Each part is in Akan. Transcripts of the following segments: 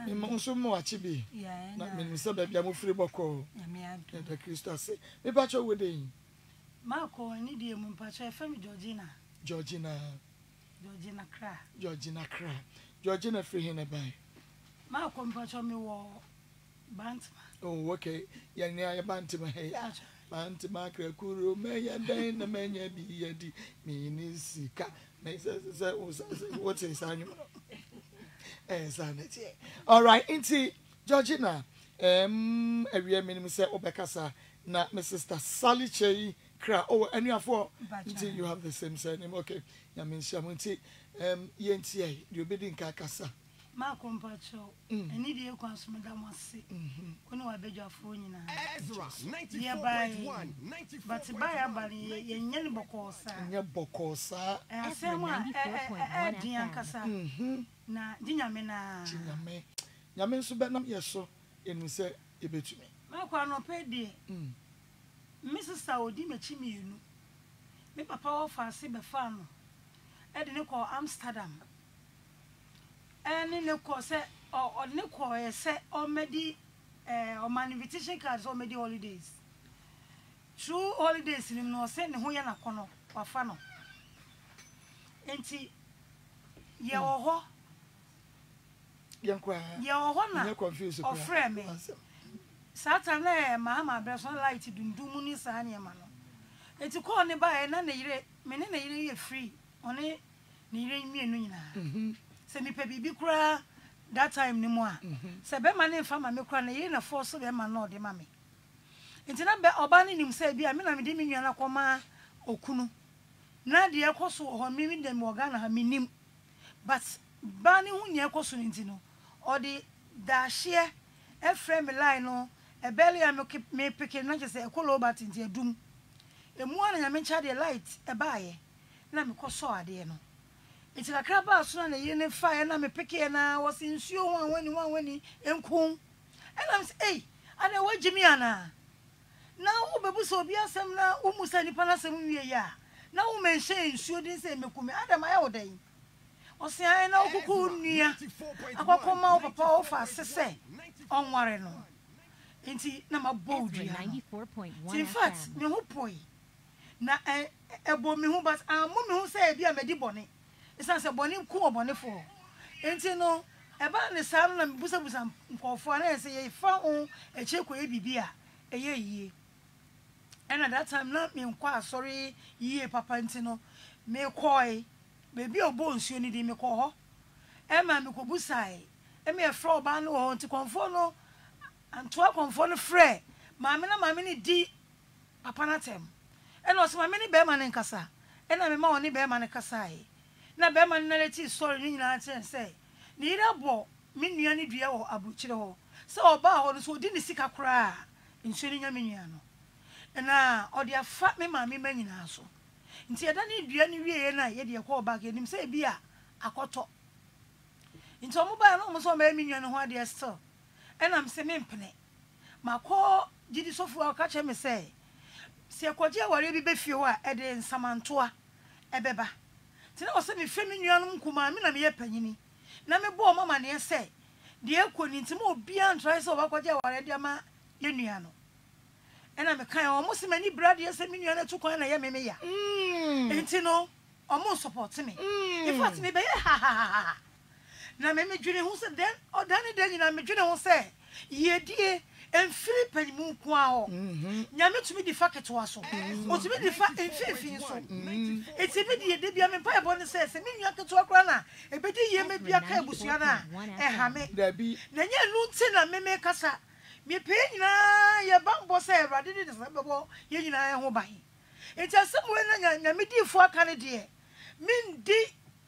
nso mo achibi na me se ba bia mo free boko the Christo say me pa cho we dey Marco ni die mu pa cho fam Georgina Kra Georgina free hin na bai Marco pa cho me wo Bantima. Oh, okay. Ya ni ya Bantima hey. Bantima kra kuro me ya dan na me nya bi ya di me ni sika. Me say what is anyu? Sanity. All right, inti Georgina area minimum say obekasa na my sister Sally Chei Kra. Oh, any afo inti you have the same surname. Okay. Ya mean shamunti yenti you be din kakasa. Marco Mpacho, and idiot comes Madame Wassi. When I beg your phone, Ezra 94.1, but by a body, Yen Bocosa, and I say, 94.1, Diancasa, na Dinamena, Yamen Subenam, yes, so, and we say, a bit to me. Marco, no pay dear. Mrs. Saudi, me chimney, me papa for Siba Farm. I didn't call Amsterdam. And in the course, or the course, say, already, or my invitation cards, already holidays. True holidays in no send who yana kono, or fano. Enti, ya oho, you're confused, or frame. Saturday, Mamma, Besson light to do munis and yamano. It's a corner by another year, many free, only nearing me. Se mi pe bibi kura that time ni mo a se be ma ne fama me kura na ye na force be ma no de ma me ntina be oba ni nim se bia me na me de me nua na koma okunu na de ekoso ho me mi dem organa ha minim but ba ni hu nya ekoso ntino o de da hye e frame line no e belly am me pick na je se ekolo ba tinti adum emu ana nya me cha de light e baaye na me koso ade no. It's a crab house on a unit fire, and I'm a picky, and I was in sure when and coon. And I'm say, I know what Jimiana. Now, Babu so be a some now, almost any panasam ya. Now, men say, sure didn't say, Mekumi, Adam, my old day. Or say, I know who near a come out of power fast, say, on Warren. Inti number bold 94.1. In fact, me who poi. Na a bomb who but a woman who say, be a medibonny. It's not a bonny cool bonny for. Ain't you know about the sound and busa for and say, found a check with Bibia a year. And at that time, not me quite sorry, ye papa intino, me coy, baby or bones you need me call her. Emma Mukobusai, and me a floor band or to conform and 12 conform fray. Mamma D. Papanatem. And also my many bearman in Casa, and I'm a money bearman in Casai. Na be man na leti sorry ni nyina chen say ni ira bo me nua ni dua wo abuchire ho se oba ho no so odi ni sika kra nso ni nya me nua no na odi afa me ma me manyina so nti eda ni dua ni wie na ye de ko oba ke nim say bia akoto nti omo ba no mo so ma me nua no ho ade still enam se me mpene makọ gidi sofu aka che me say se akọje aware bi be fie ho a ede nsamantoa ebeba tina o se me femi nuanum kuma me na me ye panyini na me bo mama ne se de ekoni ntima obi an try se obakọje aware de ma ye nua no ena me kan o mo se mani brade se me nua na tu kwan na ye me ya enti no o mo support me in fact me be ha na me dwene hu se den o dan den na me dwene hu se ye die enfiri panimu ko a ho nyame tumi di fa ketwa so o tumi di fa enfifin so eti bi di de bia me pa ebo ne se me nua ketwa kra na e be di ye me bia ka ebusua na e ha me da bi na nya nu nti na me kasa me pe nyina ye bambo se Awurade de se bebo ye nyina ye ho ban eti asem we na nyame di fu aka ne de me ndi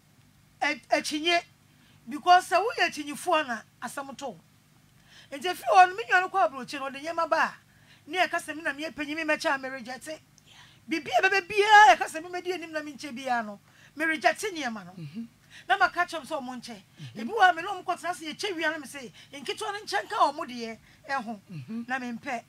achinye because we achinyifo na asem to enti fi on me nwa no kwa brochi no de nyema ba ne e kasa me na me panyi me mecha me reject bibia bebe bia e kasa me medi anim na me nche bia no me reject nyema no na maka chom so mo nche ebi wa me no mo kwotena se ye chewia na me se enkito no nche nka o mo de e ho na me mpe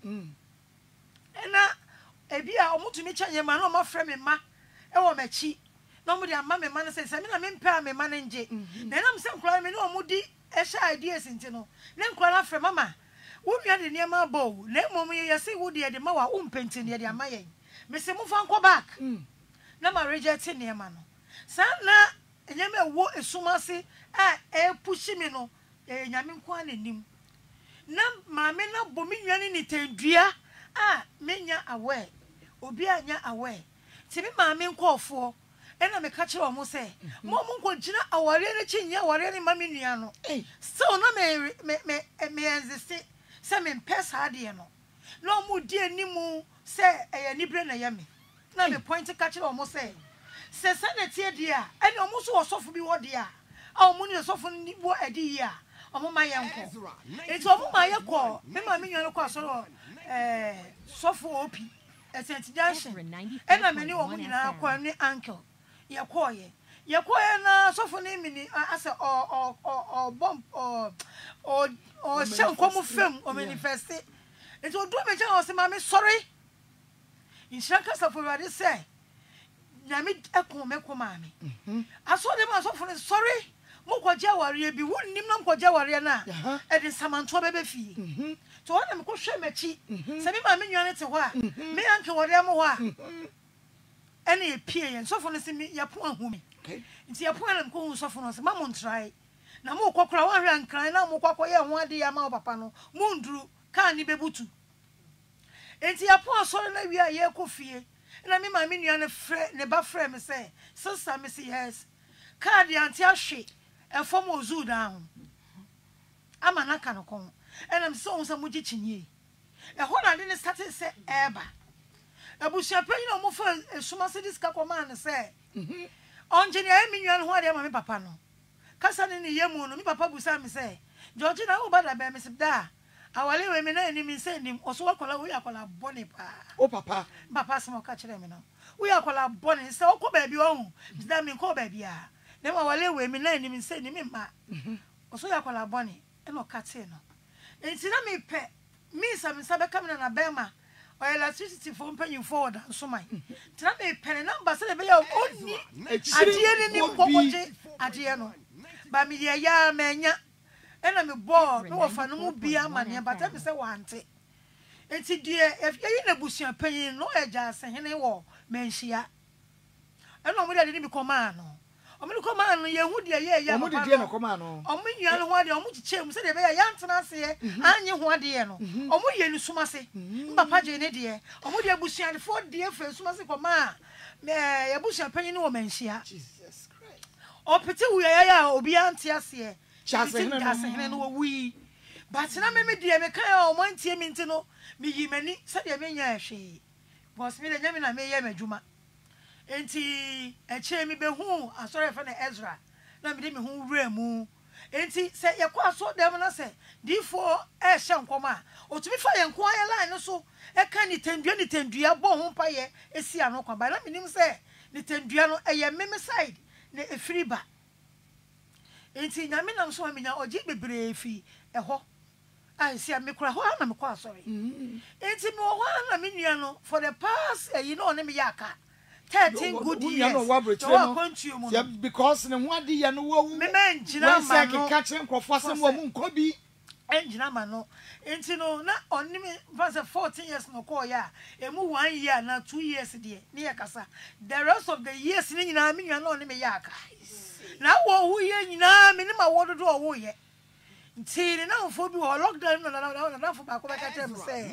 na ebi a o mo tumi cha nyema no mo frɛ me ma e wo machi na mo de ama me ma no se me na me mpe a me ma no nje na na me se nkura me no mo di sha ideas ntino ne nkwa na frɛ mama wo nua de niam abo na mmom ye se wo de ma wa wo mpenti ne de amayen me se mo fa nkɔ back na ma reject niam no sa na enyame wo esumase a push me no nyame nkwa na nim na maame na bo me nua ne tendua menya aware obi anya aware ti me maame nkɔfo ena me ka kire o mo se mo nkɔ gina aware ne chinya aware ne mame nua no so na me exist se me pesa de no na mo di animu se eye nibre na ye me na me point ka kire o mo se sanity de a ene o mo so osofo bi wo de a mo ni osofo ni wo adi yi a o mo ma ye nko eti o mo ma ye ko me maame nua no ko asoro sofo opi St. Junction ena me ni wo nyina akwa ni uncle ye koye na sofo ni mini ase o bomb o shan komu fem o manifest enti o do me jan o se ma me sorry insha ka sofo wade say nyame ekon me ko ma me aso de ma sofo ni sorry mo ko je ware bi wonnim na ko je ware na e de samanto bebe fi to wona me ko hwe machi se bi ma me nwane te ho a me anke wore mo ho a ene e pie yen sofo no se me yapo ahu me nti yapo na me ko hu sofo no se ma mo ntrai na mo kokora wa hwe ankran na mo kwakọ ye ho ade ya ma o papa no mo nduru ka ni bebutu nti yapo asore na wi a ye ko fie na me ma me nwane frɛ ne ba frɛ me se sister me se yes ka di anti ahwe e fom ozu down ama na ka no kon enam so on sa muji chinye e ho na de ne start se eba abusia panyi no mo fa esuma se diska koma ne se onje ne emi nwan ho ade ma me papa no kasa ne ne yemu no me papa busa me se George na wo bada be me se da awale we me na ni me se nim oso wakola wo yakola bone pa o papa se mo ka kire me no wo yakola bone se wo ko ba bi wo hu da me ko ba bi a ne ma wale we me na ni me se ni me ma oso yakola bone e no ka te no enti na me pe me sa me sabe kamera na bema o electricity for penny forward so my tina me pen number se be ya oni adie ni kokoje adie no ba me ye ya manya ena me bo no wo fa no mu bia mane but me se wante enti die if ye na busuan penny no eja se hene wo menhia ena mo de ni koma no omini koma no ye hu de ye ya mo de die na koma no omu nua no ho de omu chichem se de be ya ntena se anye ho de no omu ye ni suma se papa je ne de omu de abusuan fo de fe suma se koma me ye busuan panyi ni wo menhia Jesus Christ o pete wu ya obi ante ase chase hene no wi but na me de me kan o mo antie mi ntino mi yi mani se de me nya hwe boss me de nya me na me ye madwuma enti eche mi be hu asore fa na Ezra na me de me hu wura mu enti se ye kwa so dem na se difo e hye nkoma otumi fa ye nko aye line no so e ka ni tendua bo ho pa ye esi ano kwa ba na me nim se ni tendua no e ye meme side na efiri ba enti nyame nam so amenya oji bebre fi e ho ai si amekura ho na me kwa asore enti me ho na me nua no for the past you know na me yaka 13 good years. Yeah, because the one day no wo me menjina ma no catch nkofo asem wo mu nkobi enjina ma no enti no na oni me pass 14 years no call ya emu 1 year na 2 years de ne yakasa the rest of the years ni nyina me nwa no oni me yaka na wo hu ye nyina me ni ma wo dodo wo ye ntiri na ofo bi ho lockdown na fo ba ko ba ka tem say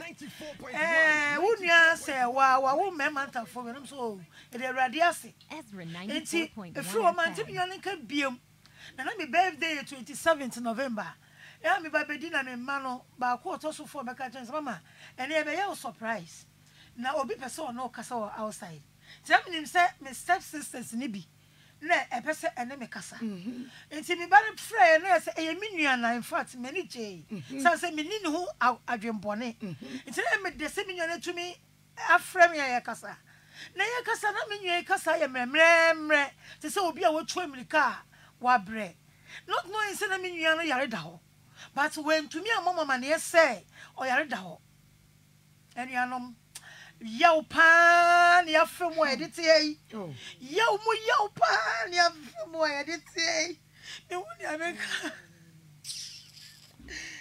wunia say wa wo mema ntafo me no so e de awrade ase Ezra 94.1 efri o man tim yan ka biem na me birthday 27th November ya me ba bedi na me ma no ba ko to so fo ba ka tem mama ene e be ye surprise na obi pese no kasa outside tell me say me step sisters ni bi na epese ene me kasa enti me bare frɛ na say e me nua na in fact me ni je say me ni hu adwembone enti na me de se me nua na tumi afrɛ me ya kasa na ya kasa na me nua kasa ya mremre te say obi a wotu America wa bre not knowing say na me nua no yare da ho but when tumi amama na ye say o yare da ho enuanom yaw pa ni afemo edite yi yaw mu yaw pa ni afemo edite yi me woni ameka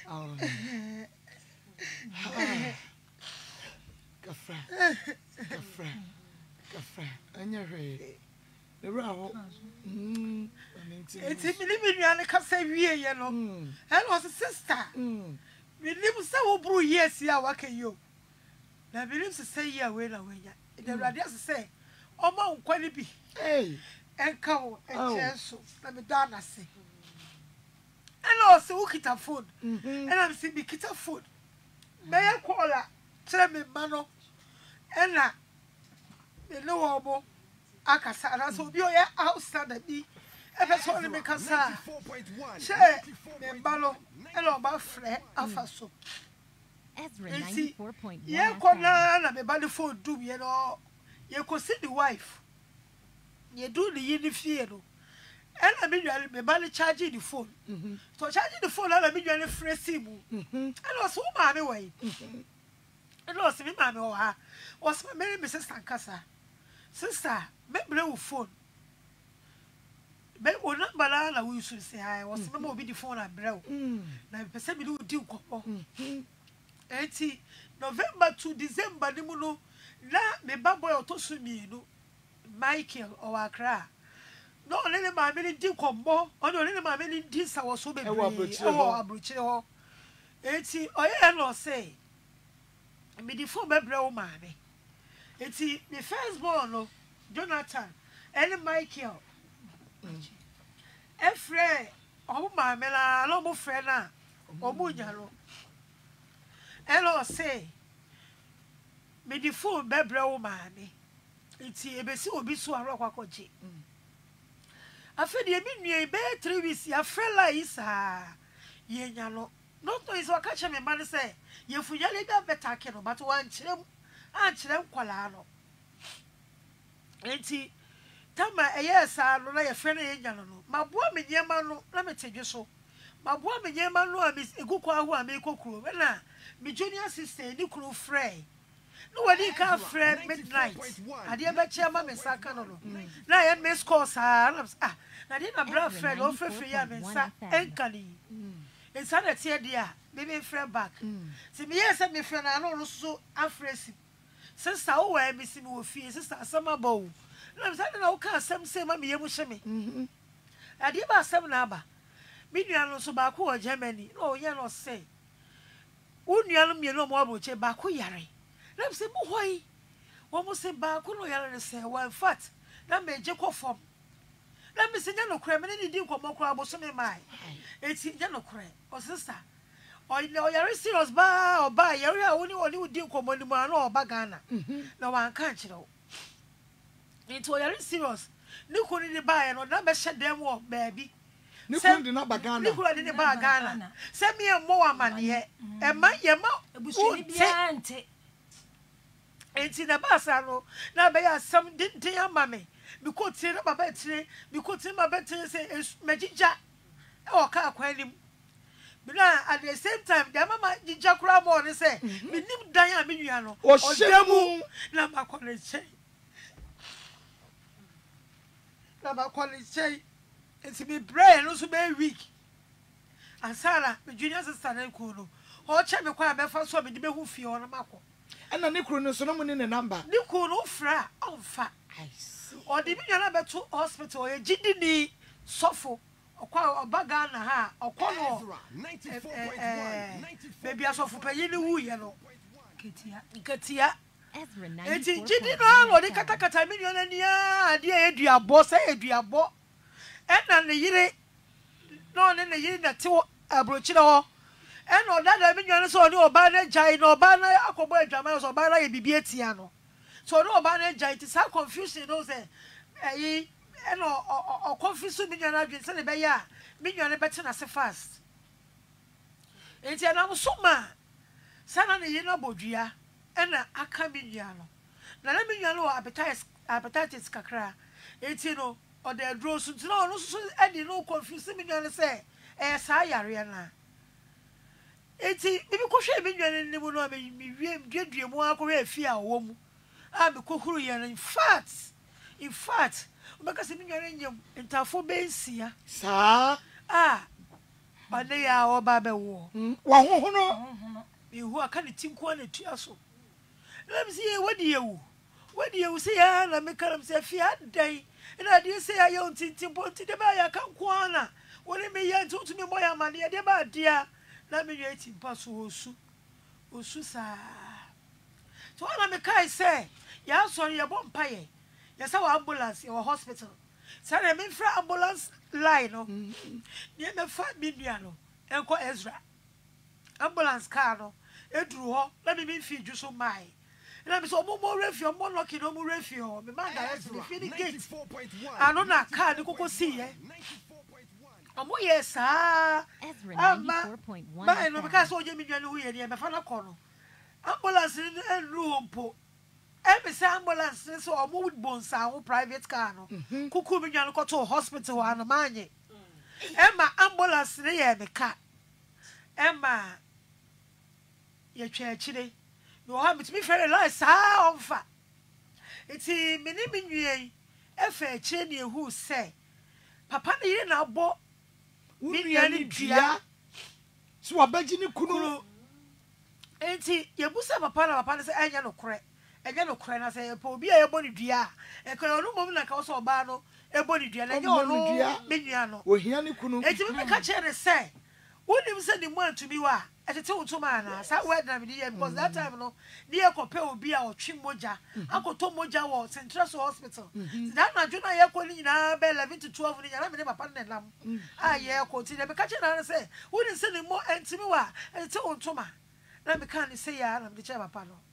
Kafra. Anyway. The row. It's a million kasa wie ye no. Hello sister. We live so bru yes ya waka yo. Na believe say ya we na we ya. The radio say Oma nkwani bi. Hey. Enka wo encheso. Na me da na se. Hello se wo kita food. And I'm say be kita food. Me ya kola. Tell me mano. Ena me no obo akasa na so bi o ya outside bi e be so me kasa she me balo elo ba fre afaso Ezra 94.1 ye kona na me balo phone do ye no ye ko see the wife ye do the yin fie no ena me balo charge the phone so charge the phone na me dwane fre simu elo so ma me wai elo so me ma me o ha was my sister kasa sister me bring phone be o number na we should say I was me obi the phone na brew na person be do di kopo enti November to December ni mu no na me baboy otosu mi no Michael o Accra no le ma me di kopo o le ma me di sawo so be o abrochire ho enti oye no say me di phone be brew ma me enti the first born no Jonathan and Michael Efre o ma me la lo mo fre na o mo nyalo elo say me di phone be brew ma me enti ebesi obi so aro kwakoje afedi emi nue be 3 weeks ya fre la isa ye nyalo no to is wakache me man say ye funyale ga beta ke no but wan chirem an chirem kwala no enti tama eyesa no na ye fre na ye nyalo no maboa me nyema no na me tedwe so maboa me nyema no a me eguko aho a me kokuro we na me junior sister ni kuro frey no wadi ka frey midnight ade be chiama me saka no no na ye miss call sa na de na bra friend o frefre ya me sa enkali insana tie dia me be frey back se me yes me frey na no so afresi sister o wa me si me wo fie sister asama bawo na me sa na o ka asem se ma me yemu hye me ade ba asem na aba me nua no so ba ko o Germany no ye no say wo nua no me no mo aboche ba ko yare na me se mo hoi wo mo se ba ko no yare se wa in fact na me je ko fom na me se nya no kra me ni di nkomo kra bo so me mai eti nya no kra o sister o yare serious ba o ba yare a woni woni di nkomo ni ma na o ba Ghana na wan kan kire o eti o yare serious ni ko ni ba ye no na be hye dem o baabi ni ko ni na ba Ghana ni ko ni ba Ghana se me mo wa mane ye e ma ye ma ebusu ni bia nte enti na ba sa no na be ya sam dintin ama me mi ko tie na baba tire mi ko tie ma ba tire se magija e o ka akwanim bina at the same time the mama jija kura mo ne se mi nim dan a me nua no o shemu na ma ko le chei na ba ko le chei enti mi brain no so be week ansara mi junior sister na ko no o che me kwa be fa so me de be hu fie o na mako ana ne kru no so no mu ne number ni ko no fra on fa o de bi na be to hospital e gidi ni sofo okwa obaga na ha okwo no 94.1 baby asofo payi ni wu ye no ketia Ezra eti 94.1 gidi no de katakata million ani a de eduabo se eduabo ena ne yire no ne yire na te abrochire ho ena odada million so ni oba na jai na oba na akobo adwama so oba na ye bibi etia no so no oba na jai ti sa confusion no say eyi ena o confuse million adwen se ne be ya million be na se fast enti na so ma sana ne yire na bodua ena aka million no na million no appetite kakra enti no o de draw so no so edi no confuse million say sa yare na enti bibi ko hwe million ni mu no me wie dwedwe mu akọ afie a wo mu a me kokuru ye in fact o beka se million nyem ntafo be nsia sa ɔne ya ɔba bɛwo wa ho no ehu aka ne tinko na tua so na me say wadi yewu say ya na me karam say fia dai na de say ya yon tintin ponti de ba ya kan ko ana woni me ya ntutu me moya mane de ba dia na me yɛ timpa so osu sa so na me kai say ya sorry ya bompaye ya sa wa ambulance ya hospital say na me fra ambulance line no ne me fa bidua no enko Ezra ambulance car no eduru ho na me fi dwu so mai na me so mo refi mo lucky no mo refi ho me man direct me fi the gate ano na car ni kokko si ye amo yes Ezra 94.1 ba no because o je mi nwa no hu ye ne me fa na ko no ambulance ni enru ho mpo e be say ambulance ni so omo would bonsa ho private car no kuku mi nwa no ko to hospital ano manye Emma ambulance ni ye me ka Emma ye twachire no ha mitimi fere la sa onfa iti mini minwie efa achire ne ehu se papa ne yire na abo minwie ne dua so abaji ne kunu enti ye busa papa ne se enya no kore na se pa obi a yebo ne dua e kore onu mom na ka so oba no ebo ne dua na nya onu minwie no ohia ne kunu enti me ka chere se wonim se ni mo antumi wa etete utuma na sa wedna me dey because that time no dey kope obi a otwe moja akoto moja wo Central Hospital that na juna ye ko ni na be 11 to 12 ni na me ne papa ne lam ye ko ti na me ka che na say wonim se ni mo antumi wa etete utuma na me kan say ya na me che papa no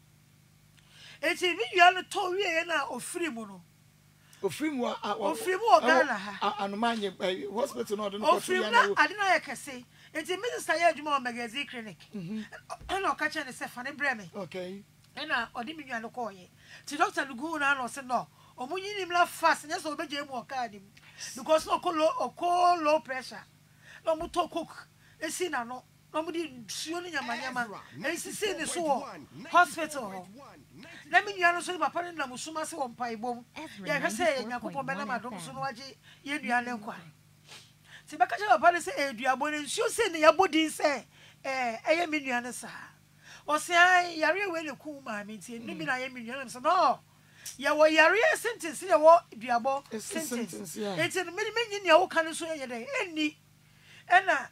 eti mi yu no to wie na ofiri mu no ofiri mu Ghana ha anomanye hospital no do no ofiri na ade na ye kese enti minister ya adwuma magazine clinic ana okacha ne se fane breme okay ena odi mi nwa no koye ti doctor lugu na no se no omunyi nim la fast nya so obeje mu okadi because no ko low pressure no mu to cook esi na no no mu di suo ni nyama esi se ni so hospital na mi nwa no so papa ne na musuma se won pai bom ya hwese yakopon be na madom so no waje ye nua ne nkwa ti baka je papa ne se eduabo ne nsuo se ne yabodi se eye mi nua ne sa o se yare we le ku ma mi ti ni mi na ye mi nua ne se no ya wo yare sentence ya wo eduabo sentence eti me nyi ne wo kan so ye de eni ena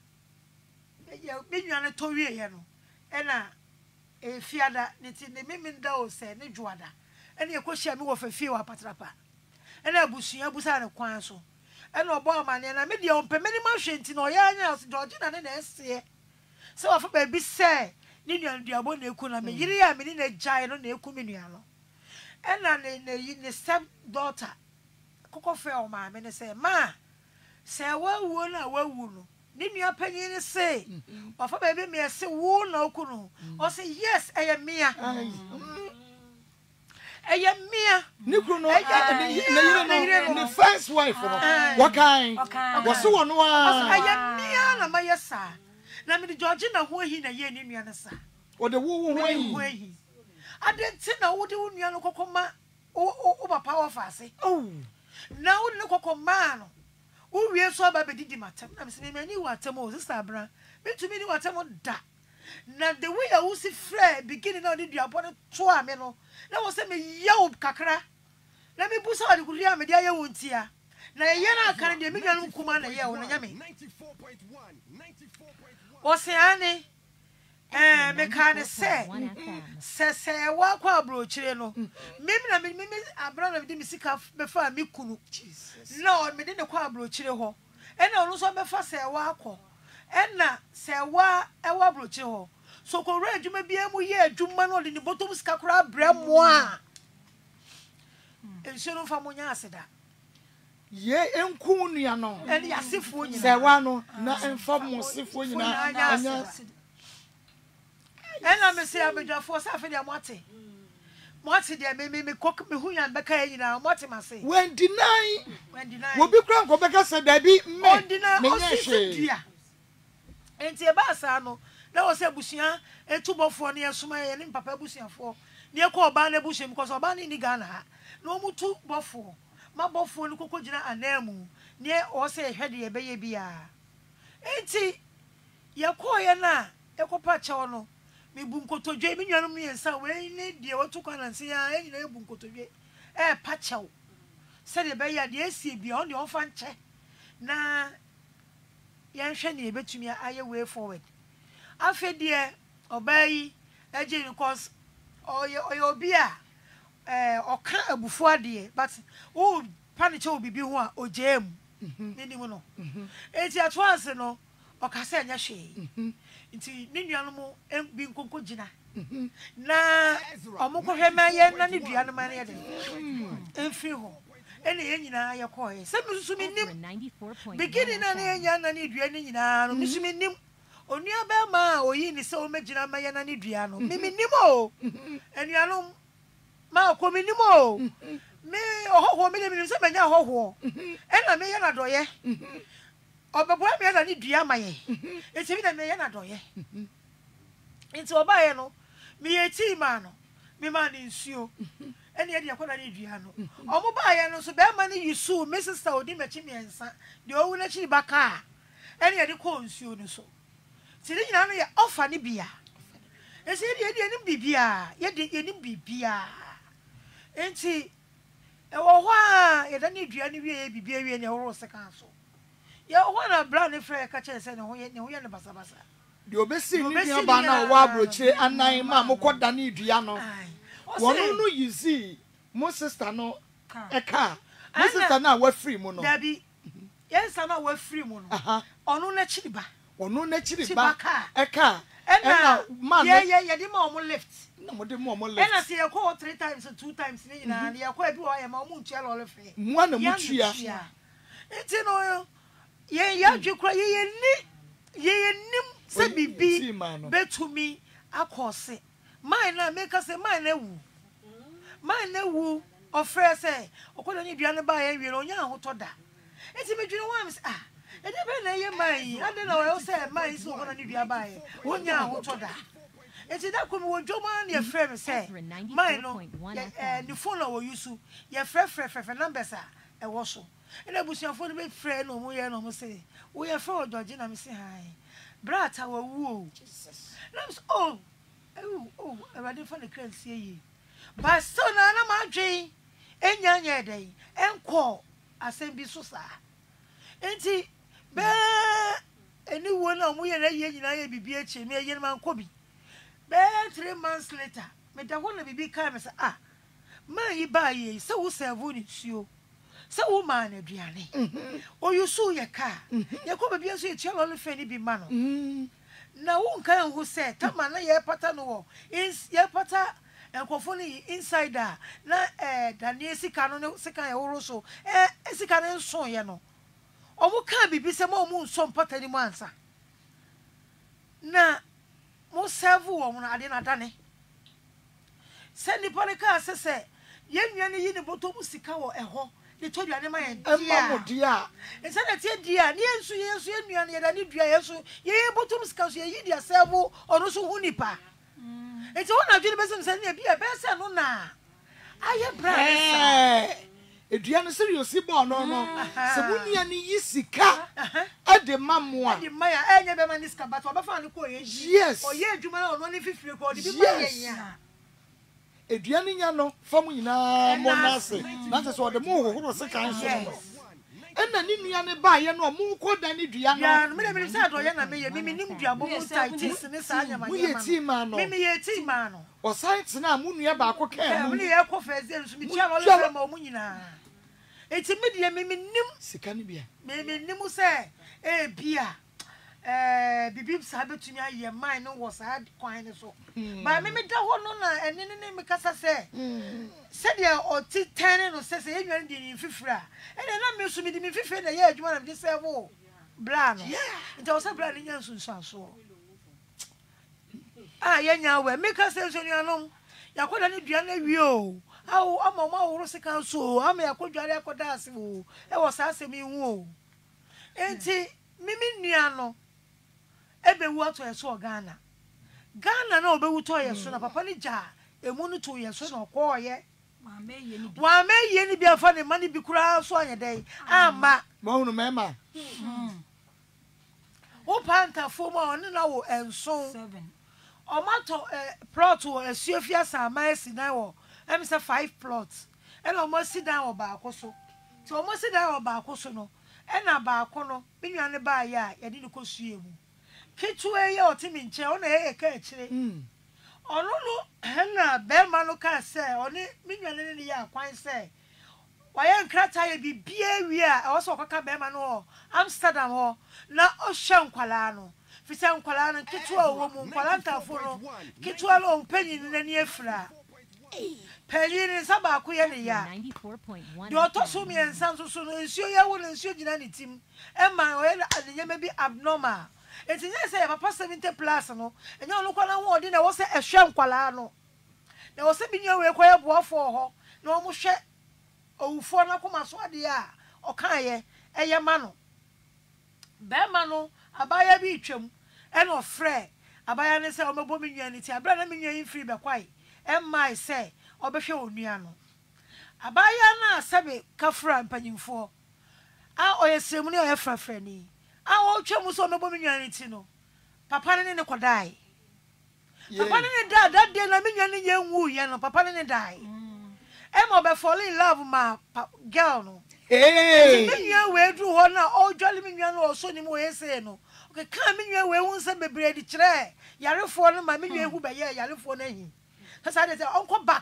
ya mi nua ne to wie ye no ena fiada ne ti ne mi nda o se ne dwoada ena ye ko hia mi wo fafie wa patrapa ena abusua busa ne kwan so ena obo amane na me de o pemeni ma hwenti na oya anya George na ne na ese se wa fa ba bi se ni nua duabo na eku na me yiri ya me ni na jai no na eku me nua no ena ne step daughter kokko fe o ma me ne se ma se wa wuo na wa wu no ni nua panyin ne se wa fa ba bi me ese wu na oku no o se yes eye mia mia ni kunu no ni first wife no what kind was so no mia na ma yesa na me George na ho hi na ye ni nua ne sa o de wo hi adenti na wo de wo nua no kokoma o papa wa fase na wo ne kokoma no wo wie so ba bedidi matam na me se me ni watam o sister bra me tumi ni watam da na the way I was free beginning now did you upon to ame no na wo se me yaw kakra na me busa ade kuria me dia ye wontia na ye na aka de me nanu kuma na ye wo na nyame 94.1 o se ani me kan se wa kwa abrochire no me abra na me de misika be fa me kunu Jesus no me de kwa abrochire ho ena onu so be fa se wa akọ ena se wa ewa broche ho so ko re adwuma bia mu ye adwuma no de ni botom sika kora bremo a enshiro fa munya aseda ye enku nua no ene yasefo nyina se wa no na enfa mo sefo nyina anya ena me se abedwafo sa fe de moate de me kok me hu yan beka nyina moate mase when deny wo bi kran ko beka se da bi me nye enti e ba sa no na wo se busia etubofo ne yesoma ye ne papa busiafo ne ko oba na busiem ko so oba ni Ghana ha na omutu bofo ma bofo ni kokko gina anamu ne o se hwede ye beye bia enti Yakoya na, Yakopa Chono, me bunkotodwe, me yanum and so we need the Otukan and say, I ain't bunkotodwe, pacho. Said the bay at the beyond the orphan check. Na, yan shani bet to me a way forward. I fed dear, obey, a gin cause, or your beer, or can't before dear, but oh, Panicho be one or jam. Nini It's at once, no, or Cassania she. Into Niniano and being concogina. Na, or Moko Hemaya, Nani Diana Mania, and free home. Any Indian, your coy. Some Muslim beginning an Yan and Idriana, Muslim. Only a bellma or yin is so imagine my Yananidiano. Mimi Nimo, and Yanum Malcolm Nimo. Me or minimum seven ho, and I may not do ye. Or the boy may not need Diamaye. It's even a mayana do ye. Into a bayano, me a tea mano, me man in shoe, and yet you could need Diano. Or Mobayano, so bad money you sue, Mrs. Saudi Machimiansa, the old Nachi Baka, and yet you call you so. Sitting on your offer Nibia. And said you didn't be beer, yet didn't be beer. And see. Why, you don't need any baby in your rose council. You want a brownie fair catcher and no yan basabasa. You'll be seeing Bana Wabroche and nine mamma quite Danny Diano. One no you see, most sister no a car. My sister now were free mono. Debbie, yes, I know we're free mono. Or no chiba, or no chiba, a car. And now, man, yeah, the mom left. No, the mom left. And I see a call 3 times or 2 times, and you're quite who I am a moon child or a fair. One of Muchia. It's in oil. Yeah, you cry, ye nim, said be bet to me, I call say. Mine, make us a mine, mine, woo, or fair say, or couldn't you be on the buy and you know, who told that. It's a major ones, and even I don't know, I say, mine is not going to be a buy. One year, who told that. It's that come with Joe Man, your friend say, mine, and the phone or you so, your friend numbers are a washer. And I was your phone with friend or we are no say, we are for Georgina, I say hi. Brat, our woo. Oh, I ready for the crane, see ye. But so now, my dream, and young day, and call, I say, be so sad. And see, anyone on we and a year, I be BH, me a young man, Kobe. 3 months later, me da wanna be kind and say, man, you buy ye, so we serve you. So, man, Adriani. Or you saw your car. You could be a child only fanny be man. Now, one kind who said, Tamana, ye patano, is ye pata, and Kofoni insider, not Daniel Sicano, Sika Oroso, Sican so, you know. Or what can be some more moon, some patany mansa. Now, most several woman I didn't done it. Send the Polycar say, Yen in the bottom Sika or a ho. They told you I never dear. And said that dear, yes, you and I need yes, ye bottom scouts, ye yourself or also Hunipa. It's one of the best and be a best and no now. I have brother. If you are serious, no, Sabuni and Yisika at the mamma, the Maya, I never managed to but I found the yes, or yeah, you might only 50 recorded. Yes. Edianiano famina monase that is what the more who was second and the Ninian buy no more called than Idiana me say do ya na me nim dua bo tights ne sa anya ma ye team man me ye team man o science na mu nua ba ko kan mu ne ye ko first day so me tia lo le ma mu nyina eti me de me nim sika ne bia me nim say bia bibim sa betumi aye man no was hard kwan ne so ba me da ho no na ene ne me kasa se se de o ti ten no se enwan di fifira ene na me so me di me fifira na ye adwuma na me se wo bla no nti o se bla ne nyan sunsun so ye nya we me kasa so nuanom yakoda ne dua na wi o awo amama wo se kan so ama yakodware akoda ase wo e wo sa ase mi hu o enti mimi nuano ebe wu ato yeso Ghana na obewu to yeso na papa ni ja emu no to yeso na okọ ye wa me ye ni bia fa ne mani bi kura so anye dai ama ma hunu mema wo panta fo ma on na wo enso 7 omato plot wo asuafia sama esi na wo em say 5 plots e na omo si dan wo ba akoso ti omo si dan wo ba akoso no e na ba akono minwa ne ba ya ye de ne kosue mu kitu ye otimi nche o na ye ka akire ono no na be ma no ka se oni minwa ne ya kwan se waya nkrata ye bibia wi a wo so kwaka be ma no Amsterdam ho na o hwe nkwala no fise nkwala no kitu a wo mu nkwala ntafo no kitu a lo mpanyi ne ne afira Pelini saba ku ye ne ya. 94.1. De otoso mi ensan so no nsuo ye wo ne nsuo gina ne tim. E ma o ye anya bi abnormal. Enti nye say papa 70 plus no. Enya ono kwa na ho odi na wo se ehwe nkwala no. Na wo se bi nye we kwa ye boafo ho. Na o mo hwe owufo na koma so ade a o kan ye eye ma no. Be ma no abaya bi twam. E no frɛ abaya ne se o mebo mi nwa ne ti abra na mi nwa yin free be kwai. Emma say obehwe onua no abaya na sabe kafra mpanyimfo a oyesremu ne oyefrafra ni a wo twemu so mebo menwa ni ti no papa ne ne kodai papa ne da de na menwa ne yenwu ye no papa ne dai Emma be fall in love ma girl no menwa we dru ho na o jolly menwa no so ni mo yese no okay kan menwa we hu se bebre di kire yarefo no ma menwa hu be ye yarefo na hi kasa de onko back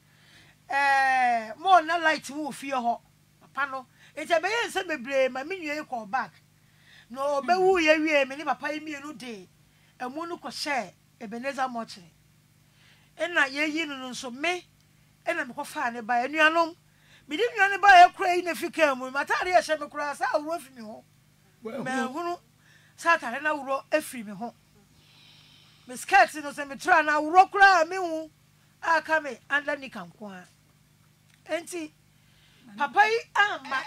more na light mu fie ho papa no ete be ye se bebre ma menwe ko back no be wu ye wie me ni papa yi mienu de emu no ko share Ebenezer mochi ena ye yi no nso me ena me ko fa ne ba anuanom me di nua ne ba ye kura yi na fika mu matare ye hye me kura sa awuro fi me ho me hunu sa tare na awuro afiri me ho me skirt no se me tra na awuro kura me hu aka me under ni kankwa enti papa yi ama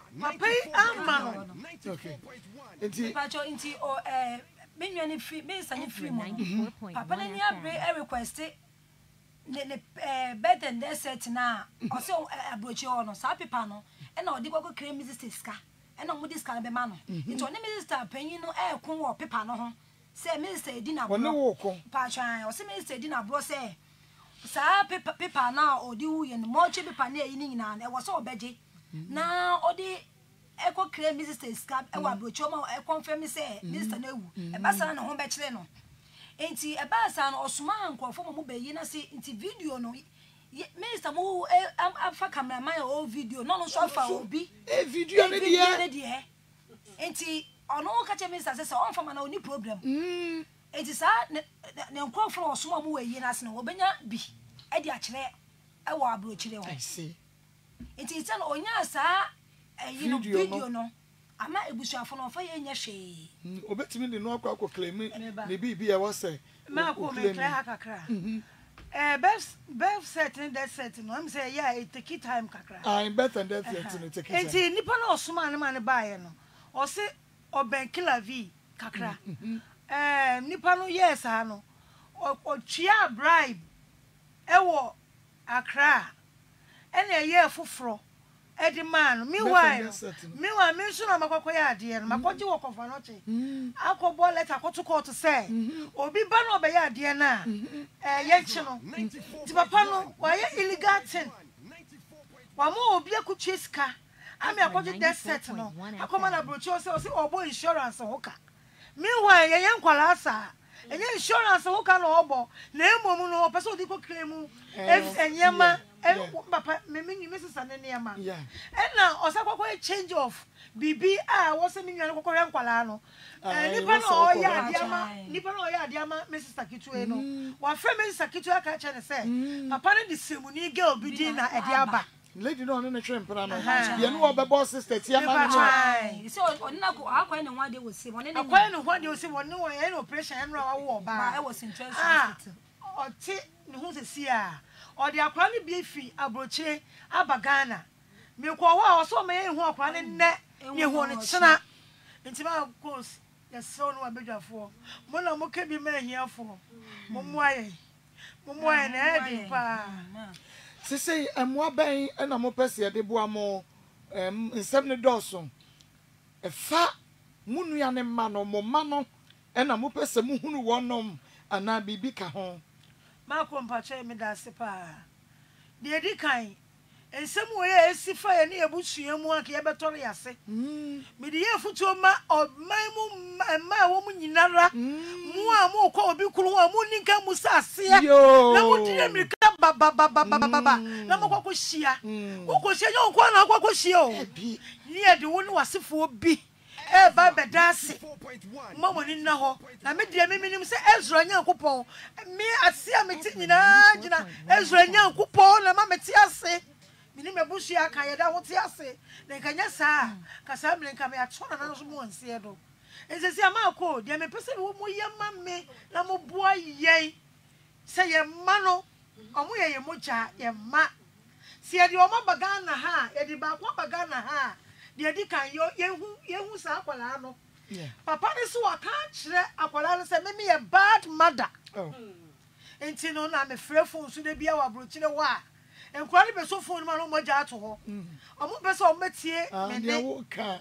no okay enti pacho inti o menwa ni free me sa ni free mo papa na ni abre request ne bed and set na o se abrochi o no sa paper no e na odi gbogbo cream minister ska e na mo di ska be ma no inti oni minister panyin no kun wo paper no ho se minister edi na bro woni wo ko pacho o se minister edi na bro se sa paper na odi wu ye no mo che paper na yi ni nyina e wo so obeje na odi eko cream minister ska e wa abrochi o ma e confirm se minister na ewu e ba sa na ho be kire no enti e ba sa na osuma ankofo mo be yi na se enti video no minister mo afa cameraman o video no no so fa obi video ne dia enti ono ka che minister se on fa ma na oni problem enti sa ne nkofo osuma mo we yi na se no obenya bi e di a kire e wa abrochire ho I see enti se no onya sa you know video no ama ebusuafo no fa ye nya hwe obetimi de no akwa claim ne bibi e wo say ma ko me clear hakakra best set in that set no am say yeah it take time kakra better than that set no take time enti nipa na osuma ne ma ne baaye no o se oben killer v kakra nipa no yes ha no o tua bribe e wo akra ene ye foforo edi man meanwhile me so na makokoya ade no makoje wo kofa no che akobo letter ko to court say obi ba no be ya ade na ye chi no ti papa no wa ye illegal thing wa mo obi akutwe sika ami akoje death set no akoma na brochi o say obo insurance ho ka meanwhile ye nkwala asa enye insurance ho ka no obo na emom no opese odi ko claim enyema papa me sister ne niam na osakoko change of bibi wo se minwa kokko nkwala no nipa no oya adiama me sister kitue no wa frame me sister kitue aka che ne se papa ne de semuni girl bi din na ede aba lady no ne twempra no ye no obebo sister tia ma no so onna ko akwa ne hwade wo se woni ne akwa ne hwade wo se woni wo ye no operation ya no wo ba e was interest hospital oti ne hu se si a odi akwa ne bi fi abrochire abagana me ko wa o so me hu akwa ne ne hu ne chena ntima course ya so no abedwafo mo na mo ke bi ma hiafo mo moaye na edi pa sisi emwa ben na mo pese de boa mo nsem ne doso efa munua ne ma no mo ma no ena mo pese mo hunu wonom ana bibi ka ho ma ko mpache me da se pa de di kan ensem wo ye esifa ye ne ebusua mu aka ye betore yase me de ye futuo ma oman mu ma wo mu nyinara mu a mu ko obi kuru a mu ninka mu sase na mu dire mirika ba na mo kwakwo hia wo ko hia yo ko na kwakwo hia o ni e de wo ne wasefo obi e ba bedase mama ni na ho na me de me minim se Ezra Nyankopon me ase a me ti nyina gina Ezra Nyankopon na ma me ti ase mini me bushi aka ye da ho ti ase na nkanya saa ka saa me nka me atona na so mo anse do ensesi amako de me pese wo mo ye ma me na mo boa yen se ye ma no omo ye moja ye ma se ye de o ma baga na ha ye de ba kwa baga na ha de di kan yo yehu saa akwala no papa ne so aka kire akwala no se me ye bad mother enti no na me frefo so de bia wa brochire wa enkwari be so phone ma no moja ato ho omo be so ometie me ne wo ka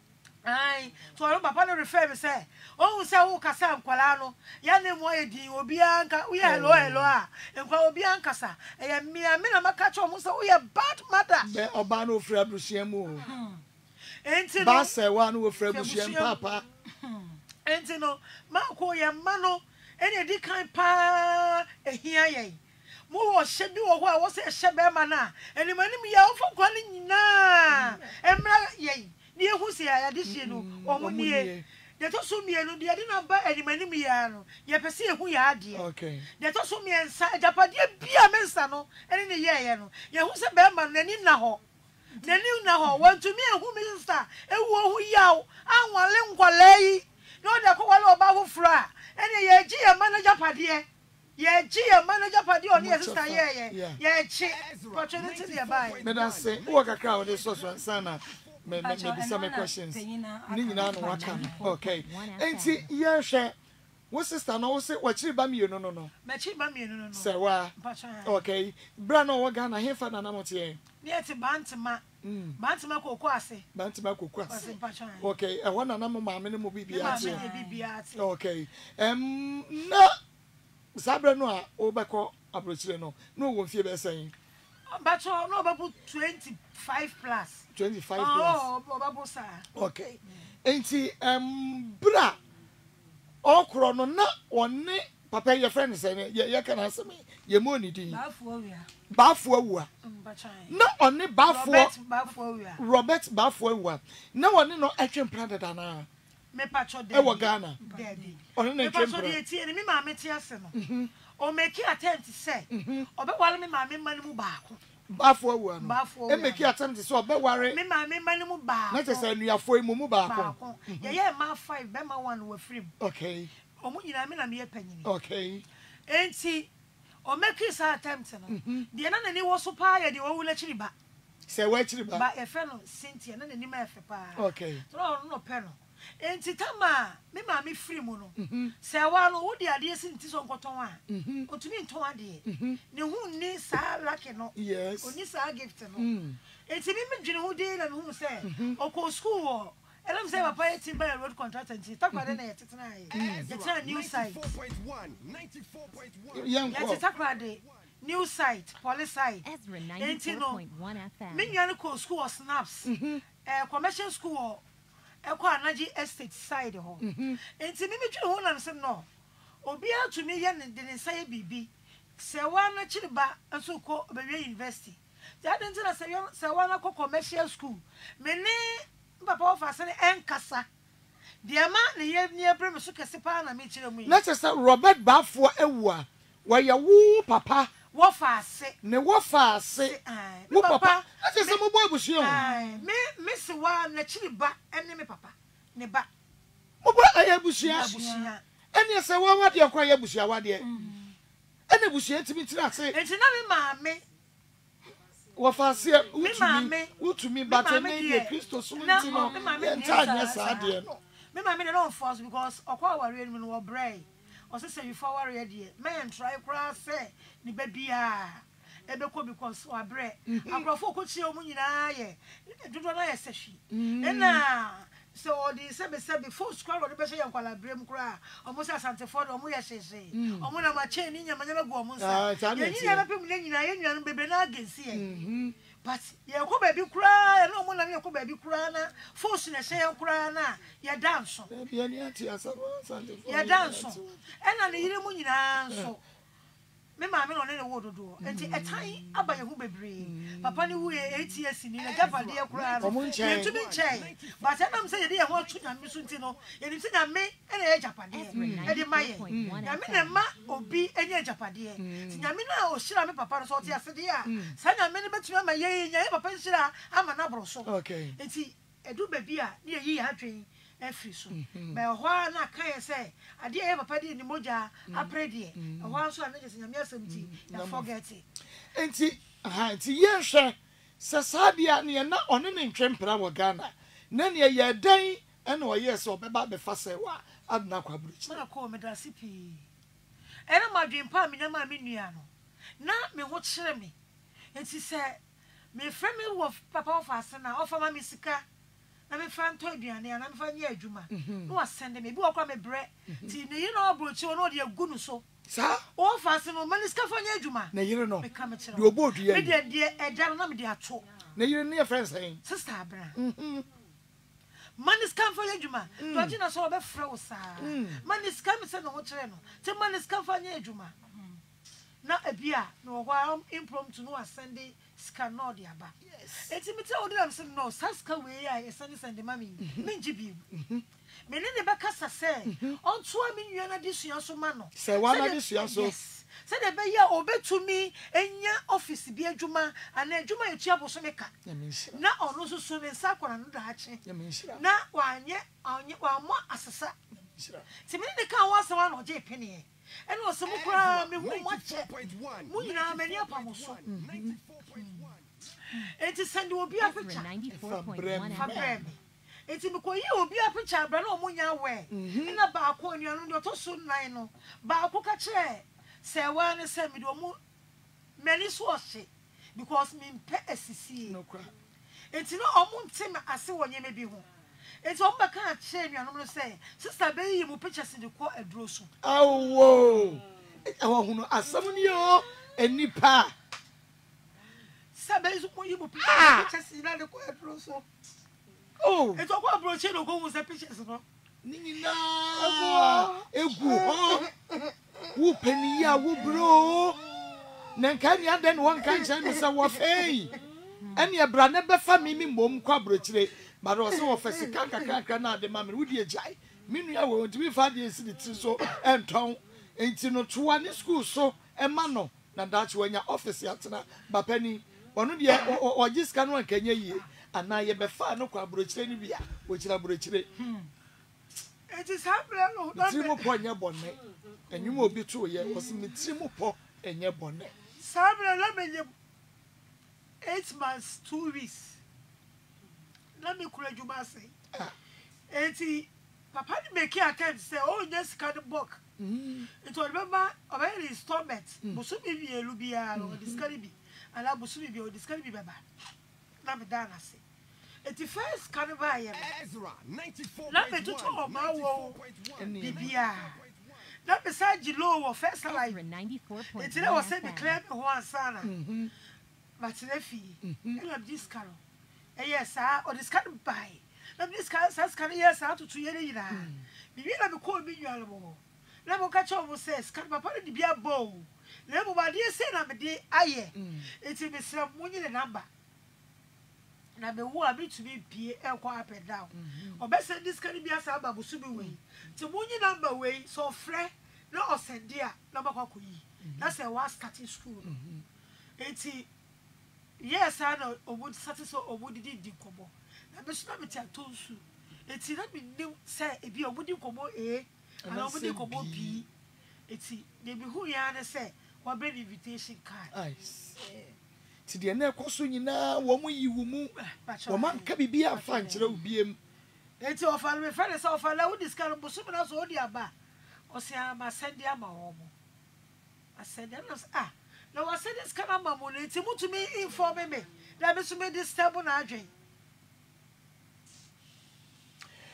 ai so ro papa no refer me say ohun say wo kasa enkwala no ya ne mo edi obi anka wo ye hello a enkwa obi anka sa e ye me na maka cho mo say wo ye bad mother be oba no ofra brusia mu enti no ba say wa no ofra brusia papa enti no ma ko ye ma no ene di kan pa ehia ye mo wo hye bi wo ho a wo se hye be ma na eni manim ye wo fo kwa ni nyina emra ye ni ehu se ya de hye no omo nie de to so mienu de de na ba eni manim ye no ye pese ehu ya ade okay de to so miensa japade bia mensa no eni ne ye no ye hu se be ma nani na ho nani na ho want to me ehu mensa ewu ohu yaw anwale nkwale yi no de ko wale oba ho fra eni ye ji ye manager pade ye ji ye manager padi oni ye sister ye chi opportunity dey buy me dan say wo kakra wo dey so sana me be some questions ni nyina no waka okay enti ye hwe wo sister no wo se wo chiri ba mienu no me chi ba mienu no se wa okay bra no wo ga na hefa na namote ye ni eti bantima koko ase okay e wona na mo maame ne mo bibia ate okay na Sabra no a obeko abrochire no wo mfie be sen but no obabu 25 plus 25 plus oh obabu sa okay enti bra okro no na one papa your friend say ye can answer me ye mo ni din bafo awua na one bafo Robert bafo awua na one no etwempra dada na me pacho de e wo Ghana ono na pacho de tie ni me ma me tie ase no o make attempt say obe wale me ma me manimu baako bafo awua no e make attempt say obe ware me ma me manimu baako na tese nuafo mu baako ye ma 5 be ma 1 we free okay omu nyina me na me panyini okay enti o make sa attempt no de na nani wo so pa ye de wo wula chiri ba se wa chiri ba e fe no Cynthia na nani ma e fe pa okay so no pe no enti tama me ma me free mu no se wa no wo de ade si nti so nkoton a otumi nton ade ne hu ni sa lucky no yes oni sa gift no enti me dwene hu de na me hu se okọ school wo elam say papa e tin by road contractor nti takwade na yetetena ye yetetena new site 94.1 yetetakade new site police site Ezra 94.1 FM me nwan ko school snaps commercial school eko anaji estate side ho enti me dwene ho na se no obi atumi ye ne de ne say bibi se wa na chiriba nso ko obewe university ya de ntina se wa na ko commercial school me ne papa of asane enkasa de ma ne ye nie bre me so kese pa na me chire mu yi let's say Robert Bafo awua wa ya wo papa wo fa ase ne wo fa ase wo papa let's say mo boy bushie me se wa na chiri ba ene me papa ne ba mo boy aya bushia ene se wa wa de kwa ya bushia wa de ene bushia timi tira ase enti na me maame wafasia utumi batene ye Kristo suminti no entanya saade no me mama no force because okwa ware no wo brai o se say before ware de men try kra say ni babia ebeko because wa bre akrofo ko chie omu nyina ye dodo na ye sehwi na so the say before scroll the be say yankwala brem kura omo say asante for omo ye hyehyɛ omo na ma chain ni nyama nyama go omo nsa ye ni ya pem le nyina ye nua no bebe na agency e but ye ko ba bi kura na omo na ye ko ba bi kura na force na hye kura na ye dance Be any anti asaba asante for. ye dance na ne yire mu nyina nso me ma me no ne wo dodo enti etan aba ye hu bebre papa ni wu e 8 years ni na japa de kura no ye tu bi nche but na am say ye de ye ho atu nyame so nti no ye ni say nyame e na ye japa de e de maye nyame na ma obi enye japa de ti nyame na o hira me papa no so te ase de a sa nyame ne betuma ma ye nya papa hira ama na bro so Okay. enti edu baby a ne ye adwen every so be ho na kan say ade ye papa de ni moja apre de ho so na je nyame asemti ya forget it Enti enti ye hwe sasadia ne na one ne ntwempra wo Ghana na ne ye dan ena o ye so beba be fa se wa adna kwa bruchi na ko me da sipi era madwen pa me nyama me nua no na me ho kire me enti se me frɛ me wo papa of asena of ma me sika na me fa nto aduane na me fa nya adwuma no asende me bi wo kwa me bre ti ne yi na obrochi wo no de agu no so sa o fa se no mani sika fa nya adwuma na yire no me ka me kire de obodu ye me de eja na me de ato na yire ne ye friends hein sister abra mani sika fa nya adwuma to ji na so be frɛ wo sa mani sika me se no ho kire no ti mani sika fa nya adwuma na ebia no ho impromptu no asende sika no de aba eti mi te odi am se no saska we ya esane sende mami menji bi me ne be kasa se onto ami nua na disua so ma no se wa na disua so se de be ya obetumi enya office bi adwuma ana adwuma etu aboso me ka na ono so so me nsa kwara no da ache na wanye wa mo asesa ti me ne ka wa se wa no je pene and was some cry me who much Muna many up on so. It is send will be a picture. 94.1 It's in because you will be a picture, but no munya way. In a bar corner, and not so nine. Barcoca chair. Say one and send me to moon. Many swash it because me pet SCC. no cry It's not a moon tim I see when you may be home. It's on my kind of shame, I'm going to say. Sister Bay, you pictures in the court at Drosso. awo awo asam ni o enipa Sabe is what you pictures in the court at Drosso. oh It's all about brochure go with the pictures. ni na egu ho wo paniya wo bro na nka ni aden won kan chan me se wo fei ene ebra ne be fa mi mom kwa brochire but o se wo fa sika kakra na de ma me wo di ejai minu ya wo ntimi fa de esi de ti so enton enti no toa ni school so e ma no na dachi wanya office atena bapani onu de o giska no anka nya yie ana ye be fa no kwa brochire ni bia wo kira brochire It is happening. No, timo po nya bonne enwuma obi to ye o se timo po enye bonne Sabre, let me 8 months, 2 weeks. Let me courage you, Massey. 80 Papa make your attempt say, oh, yes, can book. It will remember a very installment. Busumi be a lubia or discaribi, and I busumi be or discaribi baba. Let me down, I say. 81st carnival, Ezra 94. let me to talk about Bibia. Let me say, Gilo or first life. 94.1 It's never said the claim one son. But Lefi, and I'm this carol. Yes, sir, or this kind of buy. Let me discuss as can yes out to 2 years. Maybe let me call me your animal. Let me catch over says, can papa be a bow. Let me, my dear, say, I'm a day. Aye, it's in the same money the number. And I'm a war to be P. L. Up and down. Or better, this can be a sabba, Busubi way. To money number way, so fre, no, send dear, number Hokui. That's a was starting school. 80 yes, I know, or would satisfy or would it do combo. I must not be told you. It's not been new, say, if you wouldn't come A, and nobody come B. It's maybe who you are, say, what bring invitation card. ice ti de na ekoso nyina wo mu yi wo mu wo man ka bibia fa nkyere obiem It's of our friends of our loud discount, but soon as all the aba. Or say, I send the ama. I said, ah. No, I said this kind of mamma, it's to me informing me. That is to me this table, Adrian.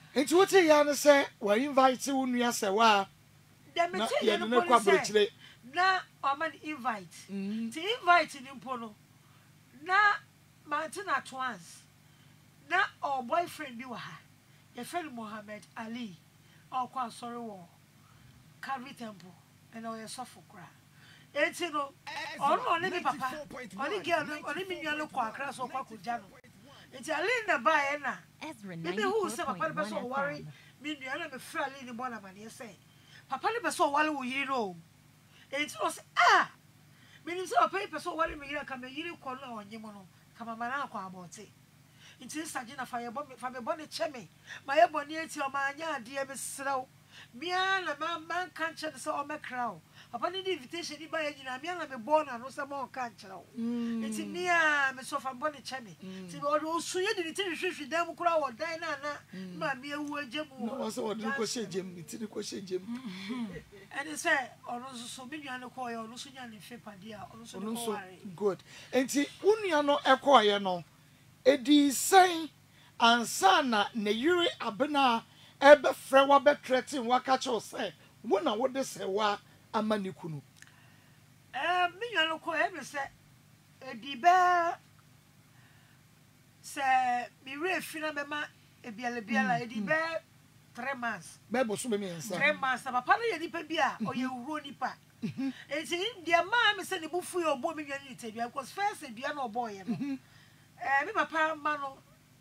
Enti what ya no say we invite wo nua se wa dem na te ye ye no no kwa police brochire na o man invite ti invite ni mpo no na Martin at once na our boyfriend bi wa ha ye friend Mohammed Ali o kwa sorry wo Calvary Temple and o ye sofo kra enti no ono ne papa oni girl oni mi nua no kwa akra so kwa kujja no enti Ali na ba ye na Ezra maybe who say papa be 94.1 so worry FM. me nua na me fra Ali ni bona ma ne say papa ne be so worry wo yiri no enti o say me ni say papa be so worry me yiri ka me yiri ko no onye mo no ka mama na akwa abote enti sagina fa ye bo me fa me bo ne cheme ma ye bo ne eti o ma anya ade e be srew mia na man kan che so o me kraw papa ni invitation ni ba ye nyina mia na me bo na no se mo kan chrew enti mia me so fa bo ne cheme ti o su ye di ti hwehwe dam kura wo dan na ma me ewu agemu no o se wo ko shejem ti ko shejem and say ono so me nua no ko ye ono so nya ne fe pade a ono so ko ware good enti wo nua no ekoye no edi sen ansa na ne yiri abena ebe frɛ wa be threaten wa ka che o say wo na wo de se wa amani kunu me nua no ko e me say edi be se mi re fi na be ma ebiala edi be 3 months be bo so be mi ensa 3 months papa no ye nipa bi a o ye wuro nipa enti dia ma me say ne bufu ye obo me nua ni tebia because first ebia na obo ye no me papa ma no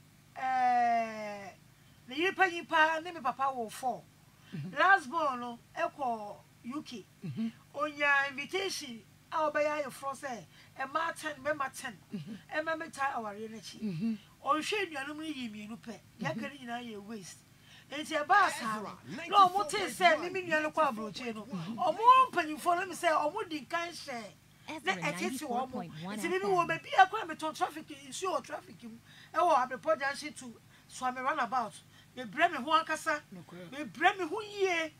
the European pa ne me papa wo 4 last born no eko UK onya invitation a obeya ye fro say e ma 10 me ma 10 e ma me tie aware na chi on hwe nuanum ni yi mienu pe ya kan nyina ye waste enti e ba sa no mo te say me nuanu kwa abroche no omo mpanifo no me say omo di kan share Ezra na etiti wo mo 94.1 enti me wo be bia kwa me ton traffic issue o traffic mu e wo Abepo junction to so me run about me bre me ho akasa me bre me ho yie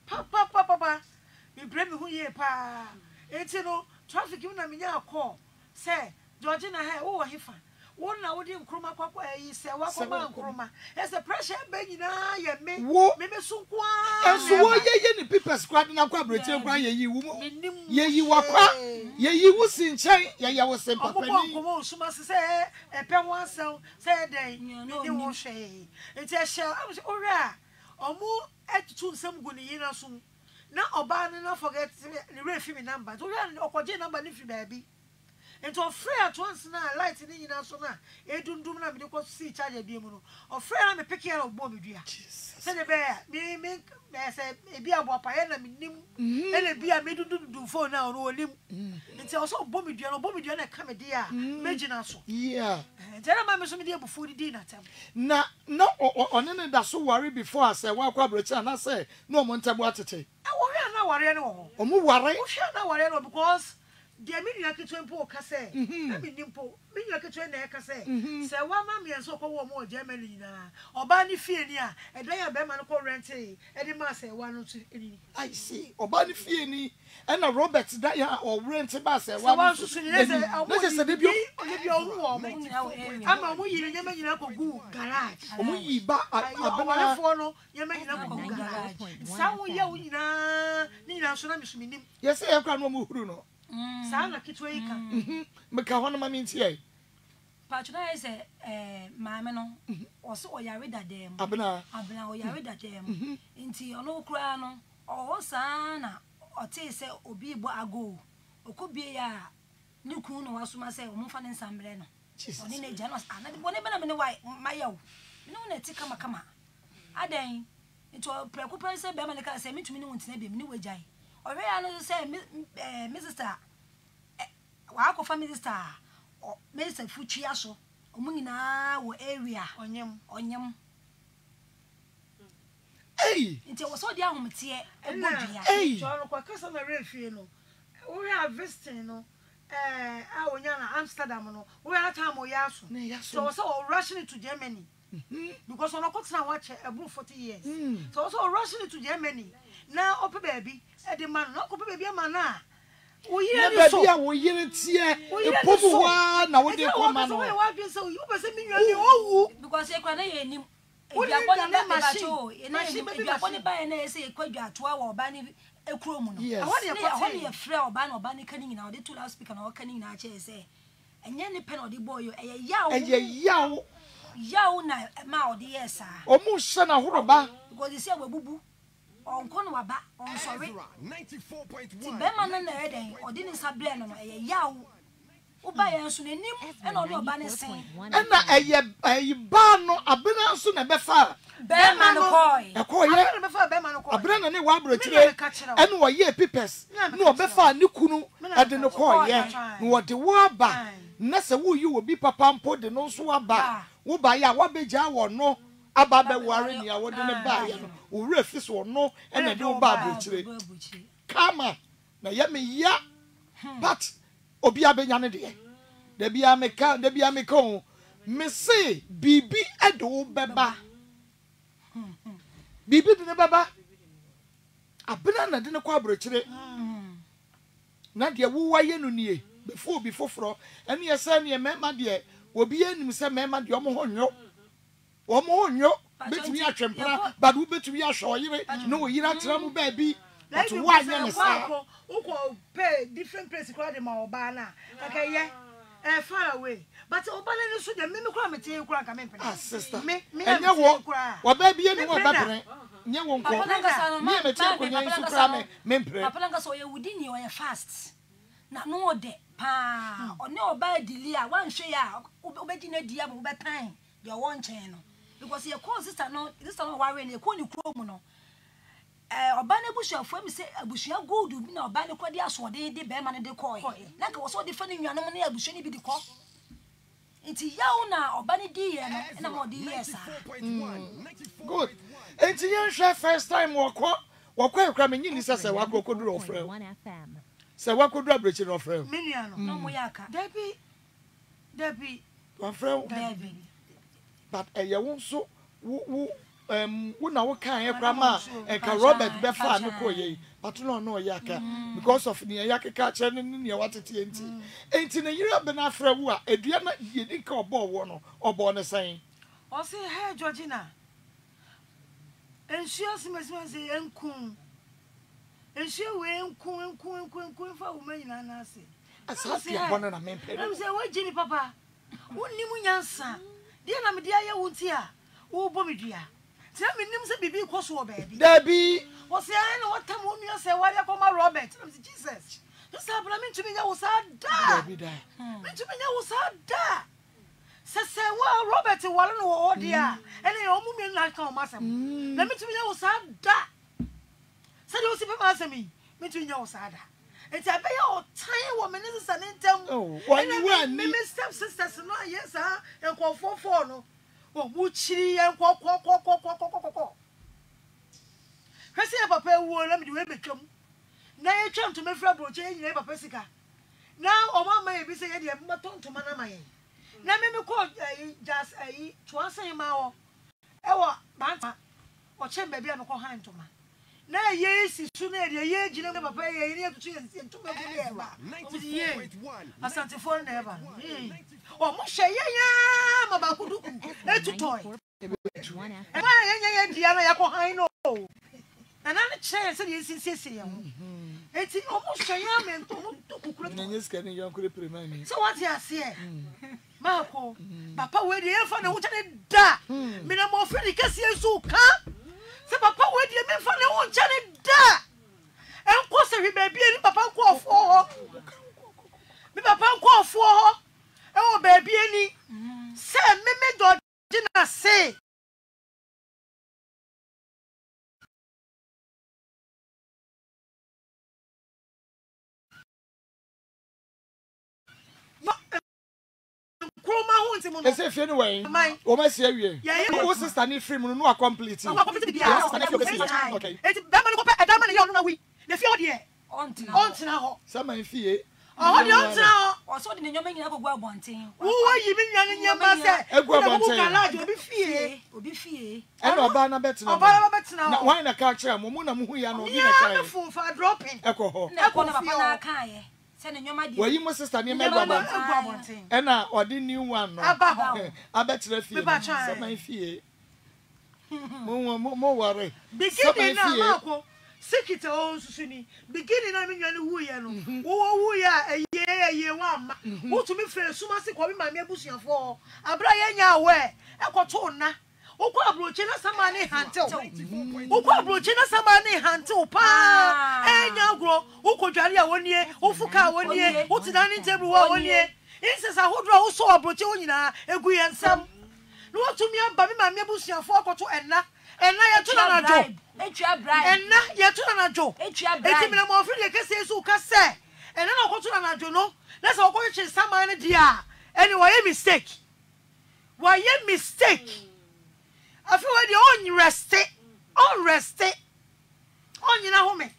pa me bre me ho yie pa enti no traffic mu na me nya call say George na he wo hefa wo na wo di nkroma kwakwa yi se wa kwa nkroma e se pressure be nyina ye me me so kwa enso wo ye ni people squad na kwa broche kwa ye yi wo ye yi wakwa ye yi wo sinchen ye wo sem papa ni omo suma se e pe won asem se den ni wo hwe enti e hye am se ora omo etutu nsem gu ni yina so na oba ne na forget ni refi mi number to ora okoje number ni fi baabi enti ofre at once na light ni nyina so na edundum na me de ko si charge bi mu no ofre na me pick here ogbo me dua se de be me se ebi abo apaye na me nim ele bi a me dundum phone na ono onim enti o so ogbo me dua na ka me de a me gina so yeah enti na ma me so me de abufu di na tem na one ne da so worry before I say wa kwa brocha na say no mo ntabo atete wo hwe na ware ne wo o mu ware wo hwe na ware no because de me nua ketwe mpo ka say na me nimpo me nua ketwe na e ka say se wa ma me enso ko wo mo Germany na oba ni fie ni a e dan ya be ma no ko rent e di ma say wa no to eni I see oba ni fie ni e na Robert da ya o rent ba say wa wa so ni le se de bio wo mo ama mo yiri nyama nyina ko gu garage o mu yi ba abena abana no nyama nyina ko gu garage sa wo ye wo nyina ni nyina so na me so me nim yes e kwa no mu huru no sa na kitwe ika me ka hono ma me ntie Patrona is maame no also oyare dadem abena oyare dadem nti ono kura no o sa na o te se obi bo ago okobie ya ni kun no wasoma se o mfa ne nsambre no oni na gya no ana de bone bena me ne wai mayew me no na ti kama adan nti o preku pre se be ma ne ka se mitumi ne wontina be me ne wajai o we ya no se Mr. wa ko family star o Mr. Fuchi aso omu nyina wo area onyem nti wo so dia ahomte e bodua so no kwa kasa na refie no we are visiting no a wonya na Amsterdam no we are time o yaso so rushing to Germany because on okotena watch above 40 years so rushing to Germany na ope baby e de man no ope baby man na wo yire so bia wo yire tie e pobu wa na wo de ko ma no wa bi so you be say me nwane owu because e kwa na ye nim Ebia ba na ese ekwadwa atoa wo ba ni ekuro mu no. Ehoni ye frɛ oba na oba ni kani nyina ode to loudspeaker na okani nyina ache ese. Enye ne pen ode boy yo eye yawo na ma ode yesa. Omu hye na horoba Because you say we bubu. Onko no waba on sorry. 94.1. Ti be ma na na eden ode ni sabre no eye yawo. Uba ya nso n'anim e na ode oba ne sen. na eye ba no abena nso na befa Be ma no koy. Ekoye na befa be ma no koy abena na wa abrochire ene wo ye pipes na obefa ne kunu ade ne koye na wo de wo aba na se wo yi obi papa mpo de no nso aba wo ba ya wa beja wo no aba be ware ni a wo de ne ba ya no wo refi so no ene de wo ba abrochire kama na ye me ya but obi abenya ne de da bia meka o me se bibi ade wo beba bibi de ne beba abena na de ne kwa abrochire na de wo waye no nie before bi foforo ene ye se ne mema de obi anim se mema de omo ho nyo betumi atwempra but wo betumi ahwo yire na wo yira tra mu ba bi but wo anya ne sa uko pay different place kwa de ma oba na kakeye far away but oba na so de me kura mete kura ka me pene sister me enye wo ba bi enu wo ba pene nye wo nko me mete ko nya nsu kura me mpre papa nanga so ye wudi ni o ye fast na no ode pa one oba dili a wan hwe ya obeji na dia mo betan ye won chen no because ye call sister no worry na ko ni kuro mu no oba na busuafo am se abusua gold bi na oba ne kwadi asode de be ma ne de koy na ka wo so de fa ne nwanom na abusua ni bi de ko nti yawo na oba ne di ye no na mo di ye sa good enti ye hwe first time wokọ ekra me nyini se wako koduro ofre se wako koduro abrechi no ofre menia no mo yaka Debbie ofre Debbie but ye won so wo na wo kan ekra ma ka Robert be fa no koye but no yaka because of ne yaka ka che ne watete enti ne yira be na afra wo a edua na yedi ka obo wo no obo ne san o say hey Georgina ensure simesi enkun ensure we enkun fa wo manyina na ase asasi abona na mempe am say wo jini papa wonni mu nyansa dia na me dia ye wonti a wo bo me dua ti me nim se bibi koso o baby Debbie o say na watam wo nua say wale akoma Robert am say Jesus just abla me ntumi nya wo sa da Debbie da me ntumi nya wo sa da se wa Robert wale no wo dia ene yo mu me na kan o masam na me ntumi nya wo sa da se de o si pe ma asami me ntumi nya wo sa da enti abeya o tan wo me ne sisa ne ntam me step sisters no yes ah enkofofo no o mu chiri enkokokokokokokokoko hwese ya papa ewu na me de we betwam na ye twam to me fra broche nyina papa sika na o mama ye bi se ye de ma tontoma na maye na me ko just tuasan ma wo e wo banta o chemba bia no ko han toma na ye si su na ye gina papa ye ni atutu ye ntuma ko ye ba ye asante for na eba o mo hye ye ya ma ba kuduku etutoy e ma ye dia na ya ko han no na na che se ye sisi ye ho eti o mo hye ya me to mo kukuru na nyeska ni yankure premani so what ya se ma ko papa we de fa na hu chane da me na mo firi kase su ka se papa we de me fa na hu chane da enko se hwe ba bia ni papa ko ofo ho mi papa ko ofo ho e wo ba bia ni se me do na se Kroma hu ntimo no. Ese fie ni wen. O ma se awie. O sister ni free mu no a complete. O complete bia. Okay. Eti ba ma ni ko pe edama ni yo no na wi. Na fie ode e. Ontina ho. Sama fie. Oh, de ontina ho. O so de nyoma nyina ko gwa bonten. Wo yi mi nwa ni nyama se. Egu abonten. Garage obi fie. E no ba na betina. Oba na betina. Na why na ka kire mo na mo hu ya no obi na kai. kai. Na fu fa dropping. E ko ho. Na ko na papa na kan ye. Se na nyoma di. Wo yi mo sister ni me gwa bonten. E na odi new one no. Aba ho. Abetina fie. Sama fie. Mo worry. Beginning na mako. Sekita o susuni. Beginning na me nwane wu ye no. Wo wu ya eye wa ma. Wo to me frɛ suma se ko me ma me abusuafo. Abra ye nya we. Ekoto na. Okwa abroche na sama ne hantew. Okwa abroche na sama ne hantew pa. Enya gro. Ukodware a wonie, ufuka a wonie, utina ne table wa wonie. Insesa hodro wo so abroche wo nyina egu ye nsam. No watumi aba me ma me abusuafo akoto enna ye to na najo. Etua bride. Enna ye to na najo. Etua bride. Eti me na mo free de kese so ka se. Enna na okoto na najo no. Na se okoto sama ne dia. Anyway, mistake. Why ye mistake? I feel like the on rested. On you know me.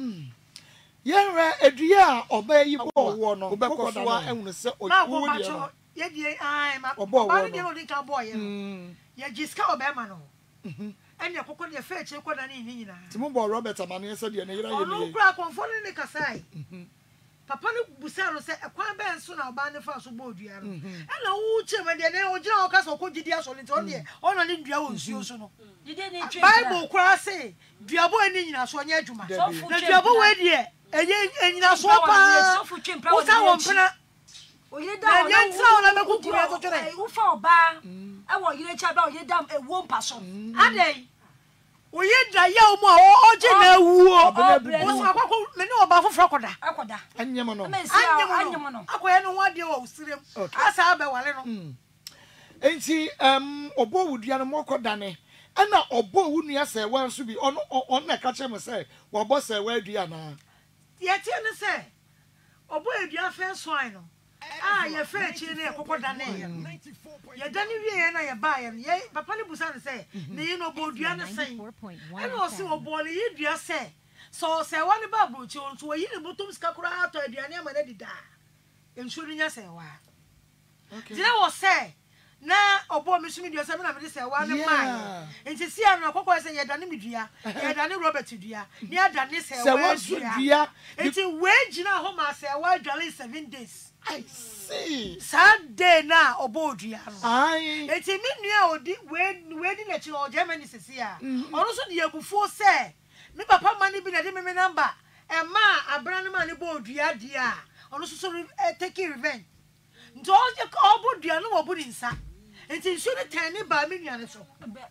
Yenra eduya oba yi bo wo no obekoso a ehunu se owu di no ye die ai ma obo ba ni no di ka boy ye jiska oba ma no enya kokko de fe che koda ni nyina ti mo bo Robert amane se de ne yira ye ni kura konfo ni kasai papa ni busa no se ekwan ben so na oba ne fa so bo odua no ena wu che me de ne o gira o ka so ko gidi aso ni to de ona ni dua wo nsuo so no Bible kura se dua bo ani nyina so nya adwuma na dua bo we de enyina so pa usa won pena oyeda na ntra ola me kukuru ato tore ufa oba e wo yire cha ba oyeda ewo mpaso adai oyeda ya omo oje na ewuo usa akoko me ne oba foforo akoda anyem no akoye no wade wo usirem asa abe wale no enti obo wudua no mokoda ne ana obo wunua se wan so bi on na ka che me se wo bo se wa adua na ye tie ne se obo adua fe soan no ye fe chi ne kokoda ne ye dani wie na ye ba ye papa ne busa ne se ne ye no obo adua ne sen ana o se obo le ye dua se so se wa ne ba brochi on so yi ne botom ska kura ato aduane ama na dida ensu nya se wa okay dire wo se na obo mi sumi dua se me na me se wa ne mai enti si anu akoko se ye dane me dua ye dane Robert dua ni adane se wa dua enti we gina ho ma se wa dwale 7 days I see Sunday na obo dua no ai enti mi nua odi we di na chi o Germany sisi a onu so de abufuo se me papa mani bi na de me number e ma abran ma ne bo dua dia onu so take revenge nto je obo dua no obo di nsa enti nsu ne tani ba me nua ne so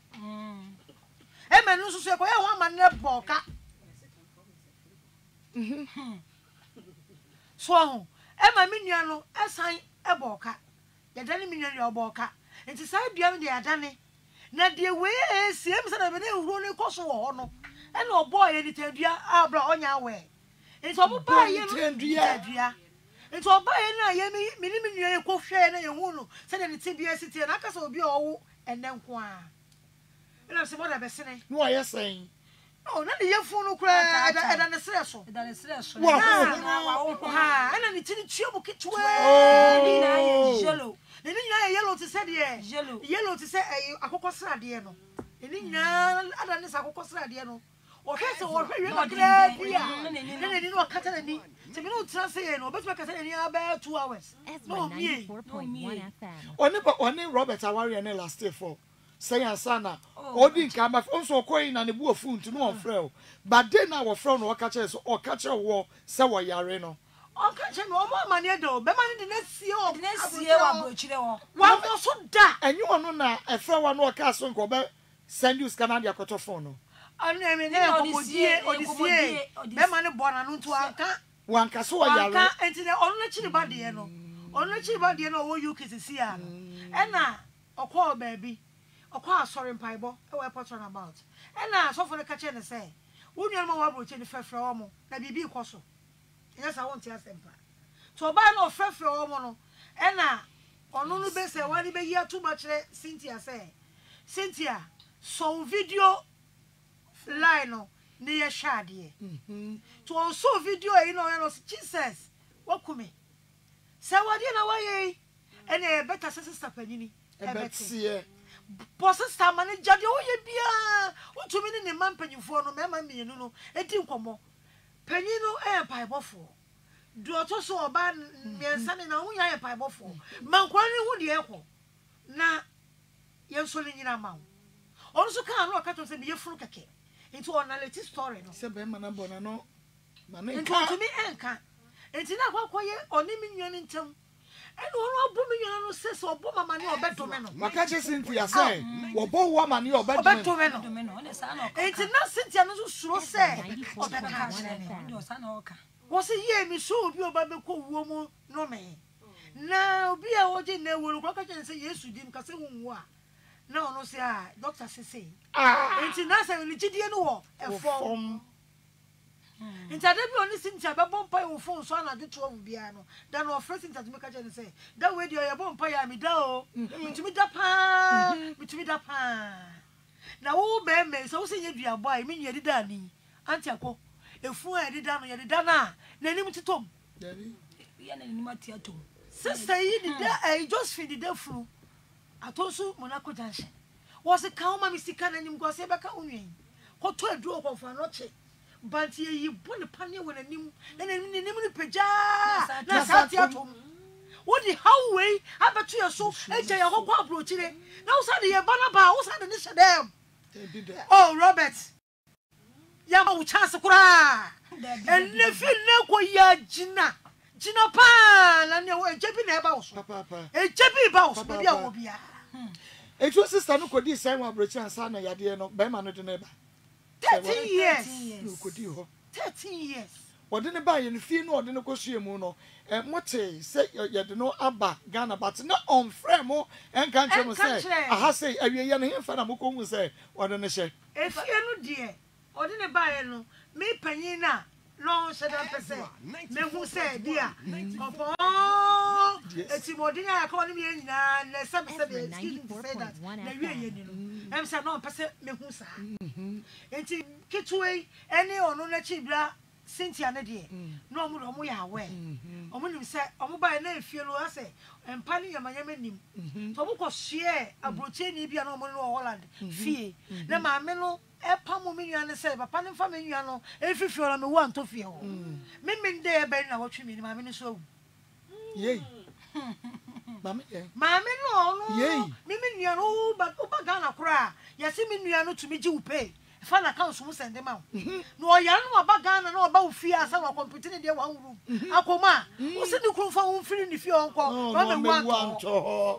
e me no so ko ye ho ma ne boka so ho e ma me nua no esan e boka ye dane me nua boka enti sai dua me de adane na de we sie me se na be ne huro ne koso wo ho no e na obo ye ni tadua abra onya we enti obo ba ye no tadua enti oba ye na ye me ni me nua ye ko hwe na ye hu no se de ne tibia sitie na akasa obi owo enne nko a ina se mo da be sene no aye sen oh na de ye fu no kura eda ne sere so wa ha ina ni tini tue mo kitwe ni na ye yellow ni nyina ye yellow to say de yellow to say akokọ srade no ni nyina ada ne sa akokọ srade no o hwe se wo hwe no kra bia ni no kata na ni se me no tra say no betu kata na ni about 2 hours no me 94.1 FM. Oni Robert aware ne last year for say asana odi nka ma so koyin na ne bu ofu ntu no on frɛ but then na wo frɛ no o ka kye so o ka kye wo se wo yare no o ka kye no mo ma ne do be ma ne de na sie wa brochire wo wa mo so da enyu ono na e frɛ wa no o ka so nko be send you scanner dia koto phone no ana me ne odisie be ma ne bona no ntu anka wanka so wo yare anka enti ne ono na chiri ba de no ono na chiri ba de no wo UK sisi a no e na okọ baabi okwa asori mpaibo e we put on about e na so for the kache ne say wonu ma wa broche ni fefre wo mo na bibi ikoso yes I want to asempa to ba na fefre wo mo no e na onu no be say wa ni be hia too much Cynthia say Cynthia so video line no ne ye shade to so video e no Jesus wakumi say wadi na wa ye e na better sister panini e better Sister mane jade wo ye bia utumi ne man panyifo no mema mienu no edi nkomo panyinu e paibofo do to so oba miensa ne na wo ya paibofo mankwa ne hu de ekọ na yenso le nyina mawo Also can no catch say be furu keke. Into on a latest story no. Se be man bona no. Man Into to me enka. Enti na kwakoye oni mi nwan ntem. And one of women no says or bomb money or better men. Makache Cynthia say, wo bo wo mani or better men. Enti na Cynthia no so say was a year me so bi oba be ko wo mu no me. Na obi a oje na ewu ko ka say Yesu dim ka say wonwu a. Na ono say doctor say. Enti na say ni gidie no wo e form. Enti ade bi oni Cynthia be bompa e wo phone so na de 12 bia no. Dan o first Cynthia to make a say that way dey bompa ya me da o. Mitumi da pa. Na wo be me so wo say yedua boy me nyedi da ni. Anti akọ efu a yedida no yedida na nanim titom. Ya na nanim atiatom. Sister yi the just feed the fru. Atosu Monaco Junction. Was a cow mammy sika nanim go say baka unwen. Ko to aduro ko fa no che. But ye bone panye when anim na nanim ni peja na satiatom. What the how way abatu your so eja ya ho kwa abrochire. Na wo sa de ye bana ba wo sa de ni shedem. Oh Robert. Ya ma chance kura. And nefi na ko ya jina pa na ne wo ejebi na e ba wo so. Papa. Ejebi ba wo so bia wo bia. Ejo sister no kodi sai wa brochi ansa na yade no be ma no de na ba. 13 years. No kodi ho. 13 years. Ode ne ba ye no fi no ode ne kosue mu no. Mote say yade no aba Ghana but na on frame mo en kan chemo say aha say awie ye no hemfa na moko hu say ode ne hye. Efie no de ode ne ba ye no me panyin na no sheda pese me hu say dia opo eti modin ya ka oni me nyina na sabe excuse me say that na wie ye ni no em say no pese me hu sa eti kitwe ene ono na chibra Cynthia ne de no omo ya awe omo nim say omo ba na efie no ase empani yamanyama nim to mo ko share abroche ni bia no omo no Holland fie na ma me no e pamo me nua ne say papa ne fa me nua no e fifi ora me wa nto fie ho me nde e be na wotwe me ni ma me ne so Yey. Mama ye. Mama no Yey. Me nua no ba Ghana kura ya se me nua no tumi gi upe fa na council mu sende ma no o ya no ba Ghana na o ba ofie asa na computer ne de wa wuru akoma o se ni kru fa wo firi ni fie onko ba me wa nto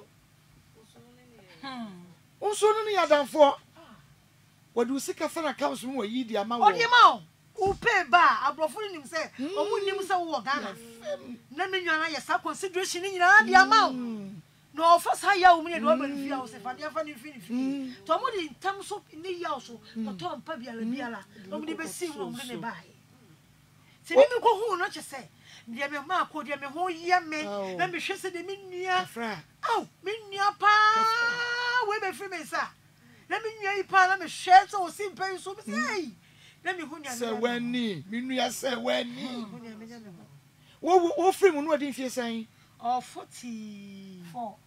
Unso no ni adamfo wadu sika fa na council mu yi di ama wo Odi ma upe ba abrofo ni nim se o mu nim se wo Ghana na me nwa na ya sa consideration ni nyina di ama no first ya wo mu ne do ba ni fie o se fa dia fa ni fie to mo di tam so ni ya so to to mpa biala o mu di be si wo mu ne ba se mi ko hu no che se dia me ma ko dia me ho ye me na me hwe se de me nua au me nua pa we be free me sa na me nua ipa na me hwe se o si mpa so me say na me hu nua se wani me nua se wani wo free mu no odi fie san or 44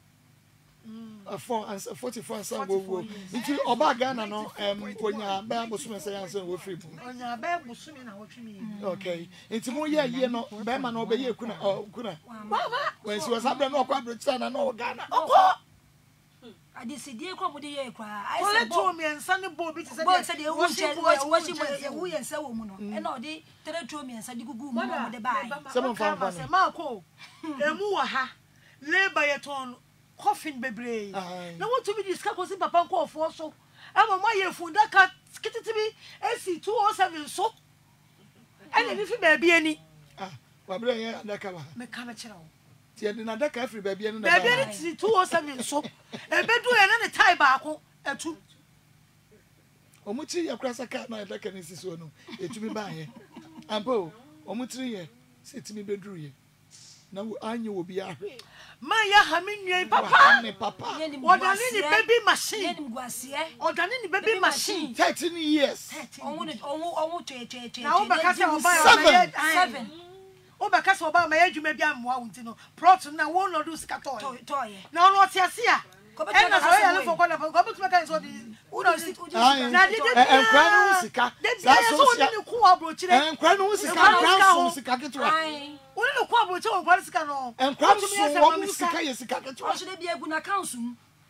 44 and some go into oba Ghana no konya ba bosume say answer wo free bu onya ba bosume na wotwe me okay into mo ye no be ma no be ye kuna baba when she was happening no kwa Britain na no Ghana Adisidie kwa mu de ye kwa I said to me and Sunday boy bit said e wu yensa wo mu no e na odi tere to me yensa di gugu mu mo de bai some of them say ma ko emu wa ha labor yeton coffin bebre na want to be discuss ko si papa ko ofo so ama ma ye funda ka kititibi AC 207 so ene bi fi ba bia ni wa bre ye adaka ba me ka me kire wo tie de na adaka afri ba bia ni na ba bia ni 207 so ebedu ye na ne tai ba ko atu omuchi yakura saka na adaka ni siso no etumi ba ye ampo omutiri ye setimi beduru ye na anyi wo bia hwe ma ya ha me nua papa odani ni baby machine odani ni baby machine 13 years owo che na o baka se oba 7 o baka se oba ma ya dwuma bia moa wonti no prot na wo no do scatter toy na ono ti ase a e na so ya le foko na ko betu meka so di uno na di enkwa no sika sa so ni ku abrochire enkwa no sika sika ketwa Uni no kwa boche on kwa sika no. Enkwa so wo sika ye sika ketwa. O so de bia egu na council.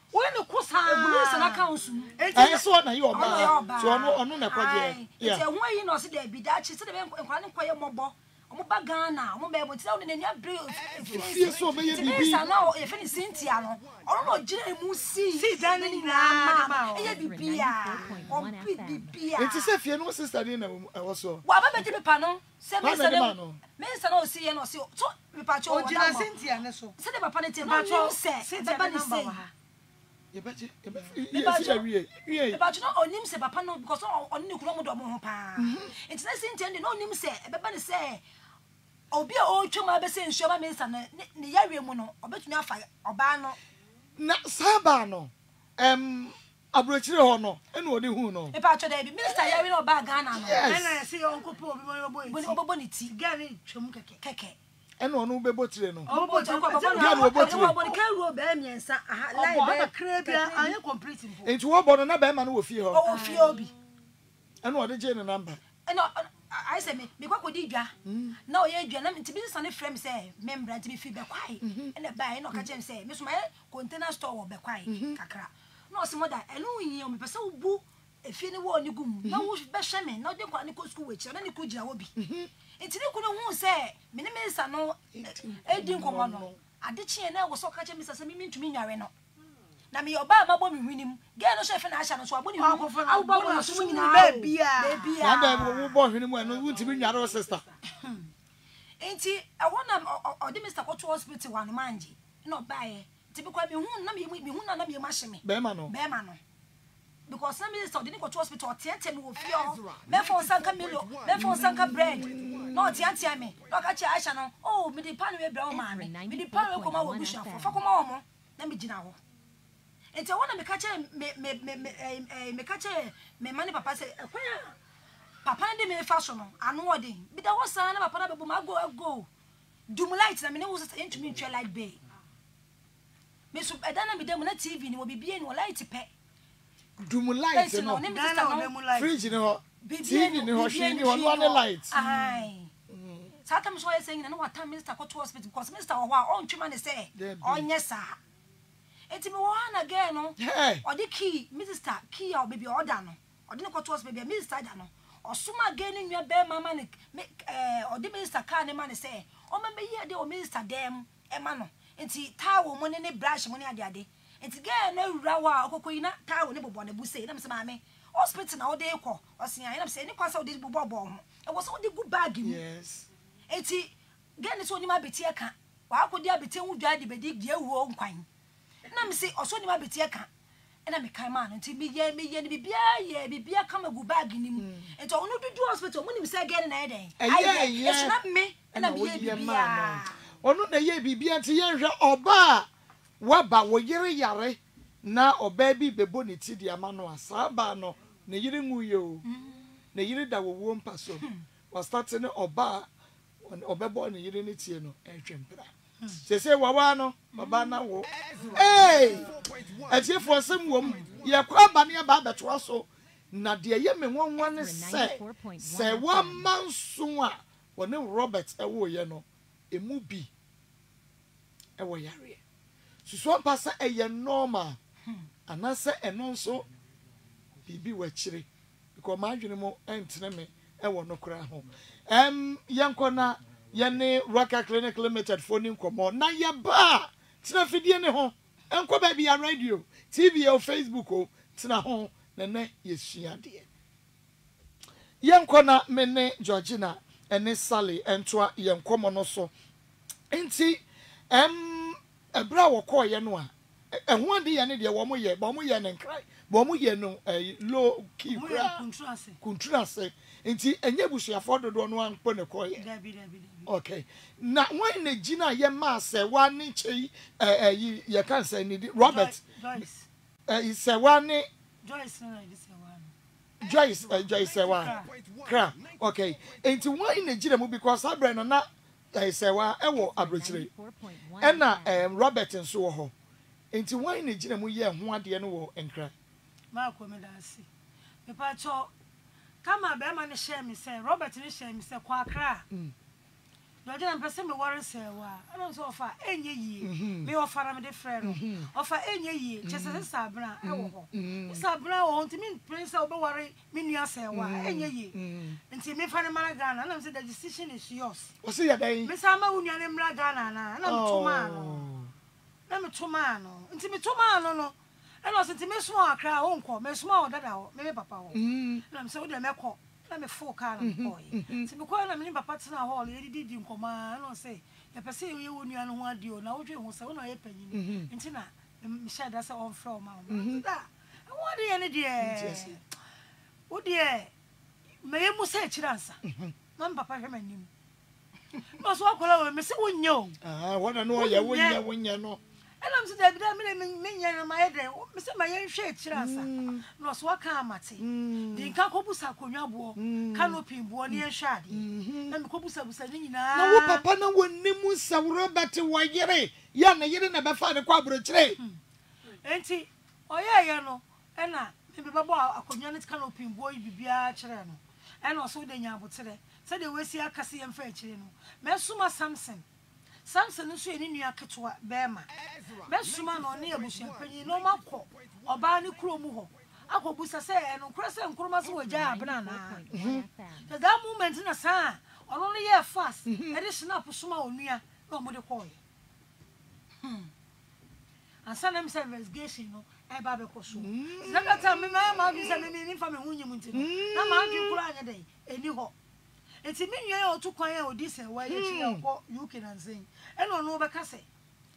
when the cosa Minister na council. I saw na you oba. So ono na kwaje. Yeah. Say who you know say there be that she say dem nkwa ne kwaye mobo. Omo ba Ghana, omo be ebo ti na ni abre. Fie so be bibi. Minister na e fe ni Cynthia no. Ono no gire mu si dan ni na. E bibia. Bibia. It is a fie no sister ni na also. Wa ba be pa no. Say minister na o si ye no si. So me pa cho. O gire Cynthia ne so. Say the papa ne tie no you say. Be ba ni say. Yes, But you know, on him say papa no because on ni kuro mo do mo ho pa. It's na Cynthia no nim say e be ba ni say obi a o twema be say nsuoma minister na ne yawe mu no obetumi afa oba no. Na saba no. Abrochire ho no. Ene odi hu no. E pa cho da bi minister yawe no oba Ghana no. Na say onko po obi mo bobo ni ti. Gani twem keke. Ene onu be botire no. O botire ko babo ka ru oba miensa lai be krebia anya complete mpo. Enti wo bo no na be ma no wo fie ho. O fie obi. Ene odi je ne number. No, I say me kwa kodi dwa. Na o ye dwa na nti bi sane frame say membra nti bi fi be kwai. Ene ba e no ka chem say me so my container store wo be kwai kakra. No se moda enu yin o me pese wo bu efie ne wo ni gum. Na wo be hwe me na o de kwa ne ko school we chi na ne ko gira wo bi. Nti ne ko no hu say me ne me sa no edi nkomo no. Ade chi na wo so ka chem say me ntumi nware no. Na me oba mabo me hwinim ge no chef na asha no so aboni hu awu ba no so nyina baby na da wo bo hwinim eno wuntimi nware sister enti e wona odi Mr. Koto hospital wan manje no bae ti bi kwa me hu na me hu na me ma hye me be ma no because na Mr. odi Koto hospital tiete me wo fi o me fon sanka milo me fon sanka bread no tiante me no ka chi asha no oh me di pan we bra o ma me di pan we ko ma wo busha fa ko ma wo na me gina ho. Enti wona me kache me kache me mani papa say papa ndi me fa so no anu odi bi da wosan na papa na bebu ma go dum light na me ne wo say entumi ntwe light bay me so edana me dem na TV ni wo bibie ni wo light pe dum light no fridge ni ho TV ni ho hwe ni ho no light ai sata me so ye saying na what time Mr. Koto hospital because Mr. Owa on twema ne say onye sa eti me wana again no odi key Mr. key o baby order no odi ne Koto hospital baby Mr. da no osuma again nwa be mama ne odi Mr. car ne ma ne say o membe ye de o Mr. dem e ma no enti tawo mo ne brush mo ne ade enti girl na wura wa okokoyi na tawo ne bobo ne bu say na me say maame hospital na odi ekọ osia na me say ni kwasa odi bobo ho e wo so odi gu bag mu yes enti girl ne so ni ma beti e ka wa akodi abeti hu dwa de bedi die wuo nkwan na me say oso ni ma beti e ka na me kan ma no nti me ye ni bibia kama gu bag ni mu enti onu dudu hospital mu ni me say girl na e den aye so na me na me ye bibia onu na ye bibia nti ye hwe oba waba wo yire yare na oba bi bebo ne ti dia ma no asaba no ne yire nguye o ne yire da wo mpa so wa start ne oba obebo ne yire ne tie no ehwempra sese wawa no baba na wo atiefo asem wom ye kwa ba ne ba beto so na de ye me wonwa ne se wa manso a woni Robert ewo ye no emu bi ewo yare suso pasa eye normal anase eno nso bibi wa kire because ma adwene mo entene me ewo no kra ho yenkona yene Rocker Clinic Limited for nim komo na ye ba tina fidie ne ho enko ba bia radio TV o Facebook o tina ho ne yesua de yenkona mene Georgina ene Sally entoa yenkomo no so enti ebra wo ko ye no a eho ade ye ne de wo mo ye ne nkrai bo mo ye no low key kra kuntrase enti enye busuafo dodo no anpo ne ko ye okay na when ne gina ye ma se wa ne chei ye kan say ni Robert Joyce say wa ne Joyce na this one Joyce say wa kra okay enti when ne gina mu because abra no na say wa ewo abrochire na Robert nso wo ho enti when ne gina mu ye ho ade no wo enkra ma ko me da si me pa cho kama be ma ne share me say Robert ne share me say kwa kra George na pese me worry say wa ana so ofa enye yie me ofa na me de frɛ no ofa enye yie chese sabra e wo ho sabra wo ntimi prince obe worry me nua say wa enye yie nti me fa ne mara Ghana na me say the decision is yours o se ya dai me sa ma wo nua ne mara Ghana na me toma no na me toma no nti me toma no no e no nti me so akra wo nko me so ma odada ho me papa ho na me say wo de me kɔ na me full car na boy ti me kwa na me papa tena hall ye didi nkoma no say e pese ye wo nua no ho ade o na wo dwe ho say wo na ye panyin nti na me share da say on from ma da wo de ye ne de wo de me ye mu say chiransa na me papa hwe manim no so akola we me say wo nya o wo na no ye wo nya no I'm so that me my head, Mr. My young shade, Chirasa. No, so I can't mate. The Kakobusa Kunyabo, canopy, Bonnie and Shadi. And Kobusa was saying, no, Papa, no one Nimus, Robert, why yere, young, you didn't ever find a quabra tray. Auntie, oh, yeah, no, and maybe Baba, a community canopy, boy, be a cherano. And also the Yabo today. Said they will see a Cassie and French, Mesuma Samson. Samson nso eni nua ketwa bema besuma no ne abusua panyi no makọ oba ne kuro mu ho akobusa se eno kura se nkroma so wagya abena na that moment na sa ono ne ye fast e de snap suma onua na omo de koy ansa na me investigation no e ba be koso na kata me ma bi se me fa me hunyim nti na ma adwi kura anya dai eni ho enti me nua o to kwan e odi se wa ye chi akọ UK na nsen e no no be ka se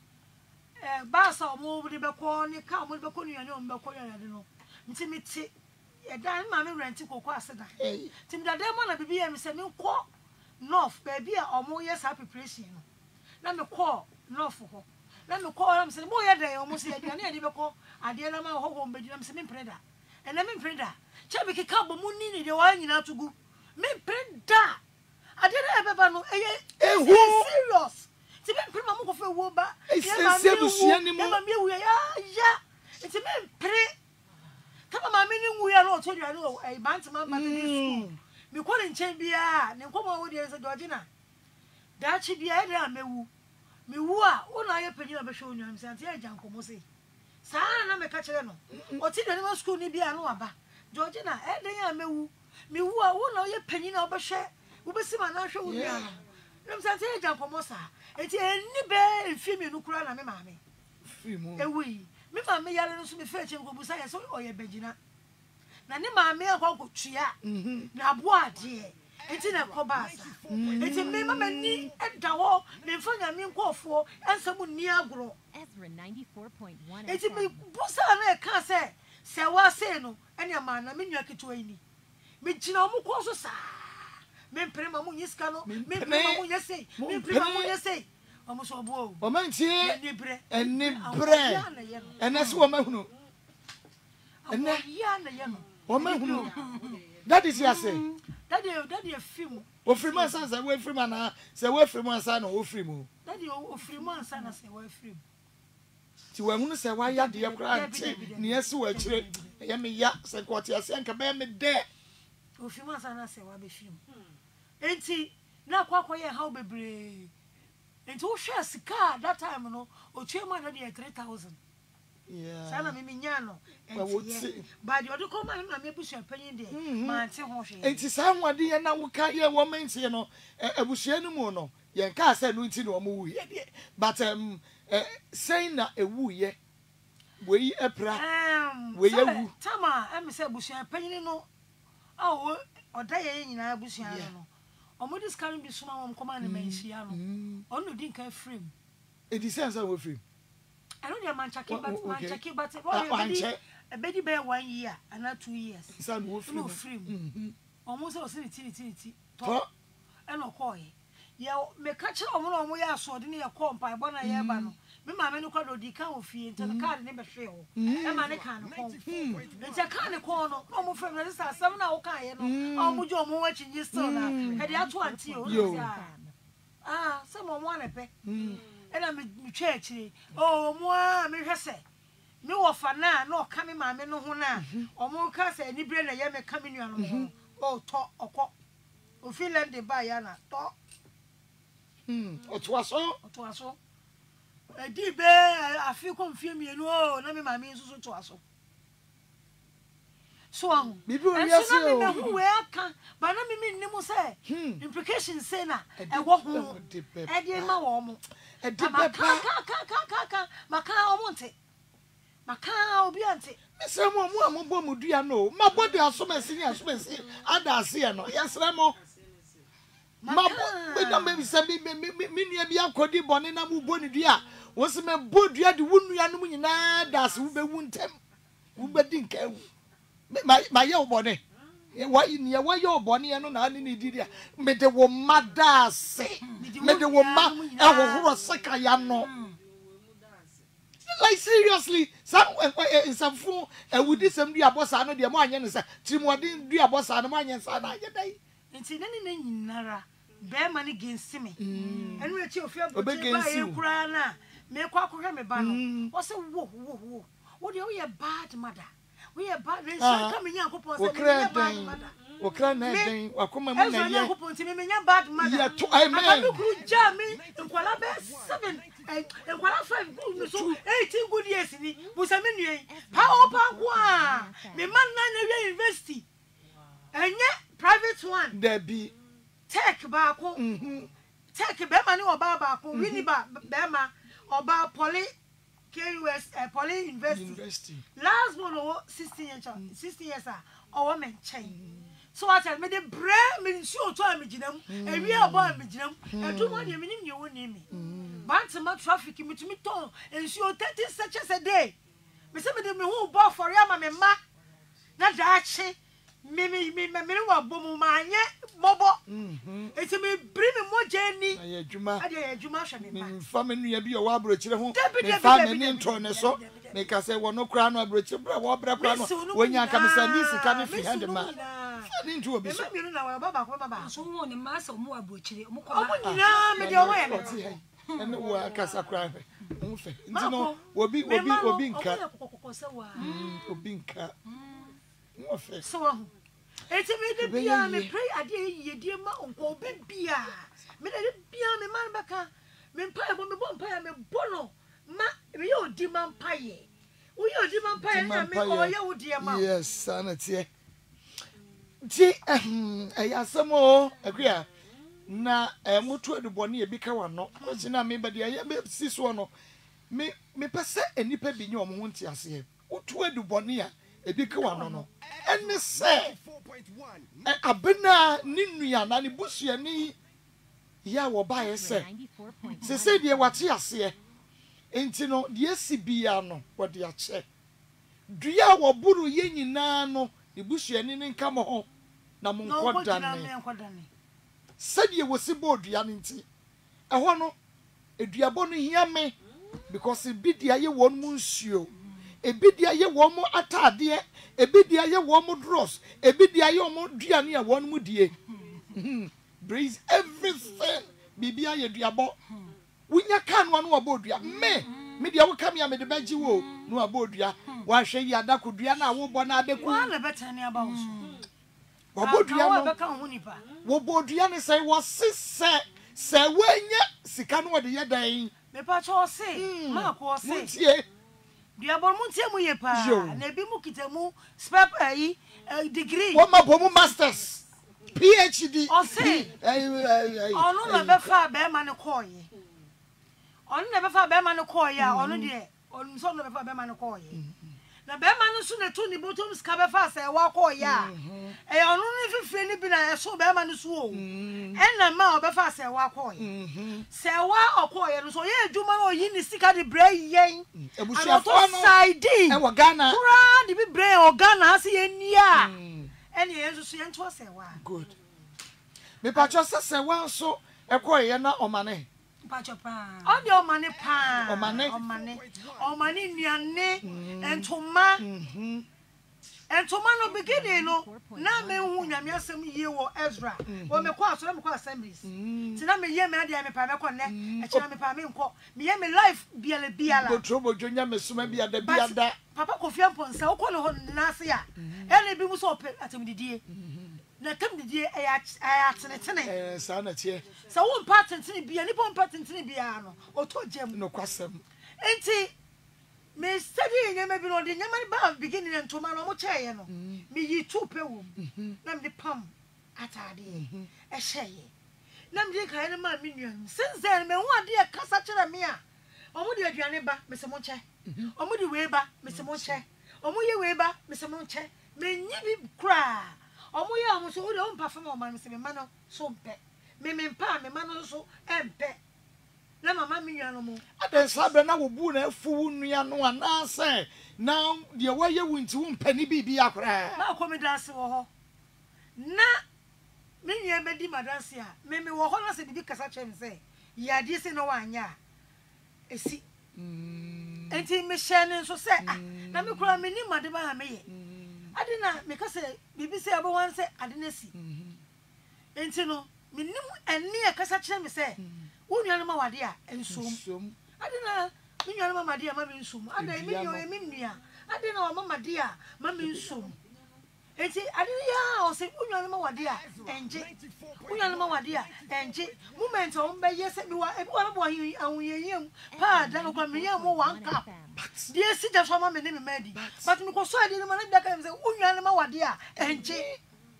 ba sa omo de be ko ni ka omo de be ko nua ne omo be ko ya de no nti me ti e dan ma me rent kokọ aseda nti me da mo na bibi ya me se me ko north ba bi a omo ye sa preparation no na me ko north ho na me ko na me se mo ye de omo se aduane ade be ko ade na ma ho ho mbedi na me se me preda e na me preda che be kika bo mu ni de wa nyina tugu me preda ade na e beba no e serious ti me pre ma mo ko fe wo ba e busua ni mo ma me wu ya ti me pre kama ma me ni wu ya no to dua no e bantima ma me school me ko nchen bia ne ko ma wo de se Georgina da chi bia e da mewu me wu a wo na ye panyi na be hwe onu am se ante ya janko mo se saa na me ka kire no o ti de no school ni bia no aba Georgina e de ya mewu me wu a wo na ye panyi na obehwe wo be sima na hwe onu am no se ante ya janko mo sa enti eni be mfi me nu kura na me ma me fi mo ewi me ma me yale no so me fe che ko busa ye so oye bagina na ne ma me akwa ko tua na bo ade enti na ko baasa enti me ma ni eda ho me fa nya me nkofo ensam ni agro Ezra 94.1 enti me busa na e ka se wa se no ene ma na me nua keto ani me gina mo ko so sa me mpre ma mo nyiska no me mpre ma mo nyese me mpre ma mo nyese omo so bo o man tie eni bre ene se o ma hunu ene ya na ye no o ma hunu that is ya say daddy film o free man say we free man na say we free man say no o free mu daddy o free man say na say we free ti wa hunu say wa ya de kra nti ne ese wa kire ye me ya say ko ti ase nka be me de o free man say na say wa be film enti na kwakọ ye how bebre enti wo hwe sika that time no o tue man na de 3000 yeah sana me nya no enti ba de o de ko man na me busu panyin de ma ante ho hwe enti sa nwade ye na wo ka ye wo mentie no abusua no mu no ye nka say no nti no mo wu ye de but say na ewu ye we epra we yewu tama am say busu panyin no awo oda ye nyina busu no omo dis kan bi suma won koma na menhia no onu din kan frame e di sense we frame I know your man checking but a baby bear 1 year and not 2 years. Son will frame. Almost was in it. Talk and no coy. Yeah, me catch on one way I saw the near corn by Bona Yabano. Me, my men who di count of fee until the car never fail. A man can it's a kind of corner, almost from the side, 7 hours. Oh, would you more watching you still now? Had you had 20? Ah, someone want a pet. And I'm church. Oh, moi, me say. Me offer na no coming, my men no na. Or more cast any brain a yam coming on. Oh, talk or cock. O feel like the buy talk. Otoaso. Edi be afi konfie mienu o na me mama nsusu toaso. So ahu. Bibi o wiase o. Na me hu we aka, ba na me nnim say implications say na e wo ho. E dey ma wo mo. E dey beba. Maka omonte. Maka obi ante. Mesre mo ambo mu dua no. Ma body asomasi ni asomasi ada ase no. Yesre mo. Ma be na me se me nua bi akodi bone na mu bo ni dua. Wo se me bo dua de wunua no mu nyina da ase wo be wu ntem. Wo be di nka wu. Ma ye obone. Wa ni wa ye obone no na ni di dia. Me de wo mada ase. Me de wo ma ahohoro seka ya no. Like seriously, some fool would this some dear boss. I know the morning is a Timothy dear boss. I know my son. I get day. And see, any Nara, bear money against me. And we chill for against you, Grana. May quack me ban. What's a woo? What do you a bad mother? We are bad coming young couple. Or come and bad mother. I mean, Jammy, and Qualabe 7 and Quala 5 good, 18 good years in it was a million. Power Pagua, me man university. And yet, private one. There be tech barco, tech Bemani or Barbaco, Winnie Bema or Bar Poly. KUS Poly University. Last one or 16 years or woman chain. So I tell me the bread means sure to me, and we are born with them, and 2 money meaning you won't name me. Once a month traffic me to me tone, and sure 30 such as a day. Miss me who bought for Yama and Ma. Not that she, me, boom, my bobo. It's me bring me more journey. Juma, family be a wabro, family in so. Make us say, well, no crown or bridge, when you come and this, can't find the man. I didn't do a bit. So one the mass of more butchery. And the Casa cry. No, will be cat. So, it's a bit me pray a day, ye dear mount, or baby. Me me man back. Me pie, me bonfire, me bono. Ma, you demand pie. We are demand pie, or you dear man. Yes, sanity. Gee, some agree. Na mutu de boni e bika wano. Osi na me bade aye be siso no. Me pese enipa bi nye omo ho nti ase. Utu edu boni a e bika wano no. Ene se abena ni nua na ne busua ni ya wo ba ye se. Se de wate ase. Enti no de sibia no wo de ache. Dua wo buru ye nyina no ne busua ni nka mo ho na mo nkodane. Said was a board yanity. A one, a diabon hear me because a bid the aye one monsieur, a bid the aye one more atta dear, a bid the aye one more dross, a bid the aye more diania one more dear. Breeze everything, be a diabo. We can one more board ya me. Media will come here with the bench wo, no aboard ya. Why shall ya da could diana wo bonade one a better near about. Wobodiane say was say wenya sika no de yedan me pa cho say ma ko say diabon muntie mu ye pa na bi mu kitamu spep degree what ma bomu masters PhD o say onu na be fa be ma ne koye onu na be fa be ma ne koye a onu de onu so na be fa be ma ne koye na be ma no so na to ni bottom ska be fa say wa koye a onu ni fifire ni bi na so be ma no so o na ma o be fa say wa koye say wa okoye no so ye adwuma no yi ni sika de bra yen ebusuafo no side e wo Ghana kura de bi bra o Ghana ase ye ni a ene ye so ye nto say wa good me pa cho say wa so e koye na omane on the money pan, or money near and Toma and Tomano beginning. No, now me who am some year or Ezra, or me quite some assemblies. Tinami Yamadi, I'm a Pamacone, and Chami Paminco, me life be a beer. Trouble Junior Miss maybe at the beer that Papa Cofiampon, so call Nasia, and it be so at him, dear. na tam de die ayatene sa na tie so wo mpa tentene bia ni pompa tentene bia no oto gem no kwasem enti me study nyama bi no de nyama ba beginning ntoma no mo cheye no me yi tupe wo na me pam atade e hyeye na me kan na ma me nuan since then me ho ade e kasa kire me a omo de aduane ba me se mo che omo de we ba me se mo che omo ye we ba me se mo che me nyi bi kra omo ye omo so wo de o mpa fam o ma me se me ma no so mpe me mpa me ma no so empe na mama mi nua no mo aden sabe na wo bu na afu nua no anase na de waye wunti wo mpani bibi akora na ko me danse wo ho na me nua be di madanse a me wo ho na se bibi kasa chem se ya di se no wanya esi enti me shene so se na me kura me ni made ba me ye ade na me kase bibi se abo wan se ade na si enti no me nim eni e kasa chem se unyana ma wade a ensom ade na unyana ma made a ma ensom ade me yo emi nua ade na ma made a ma ensom enti ade ya o se unyana ma wade a enje unyana ma wade a enje moment o mbe yese bi wa bo ahuyeyem pa da no kwa me yam one cup die si da so ma me ne me madi but me ko so ade no ma na da ka me se unyana ma wade a enje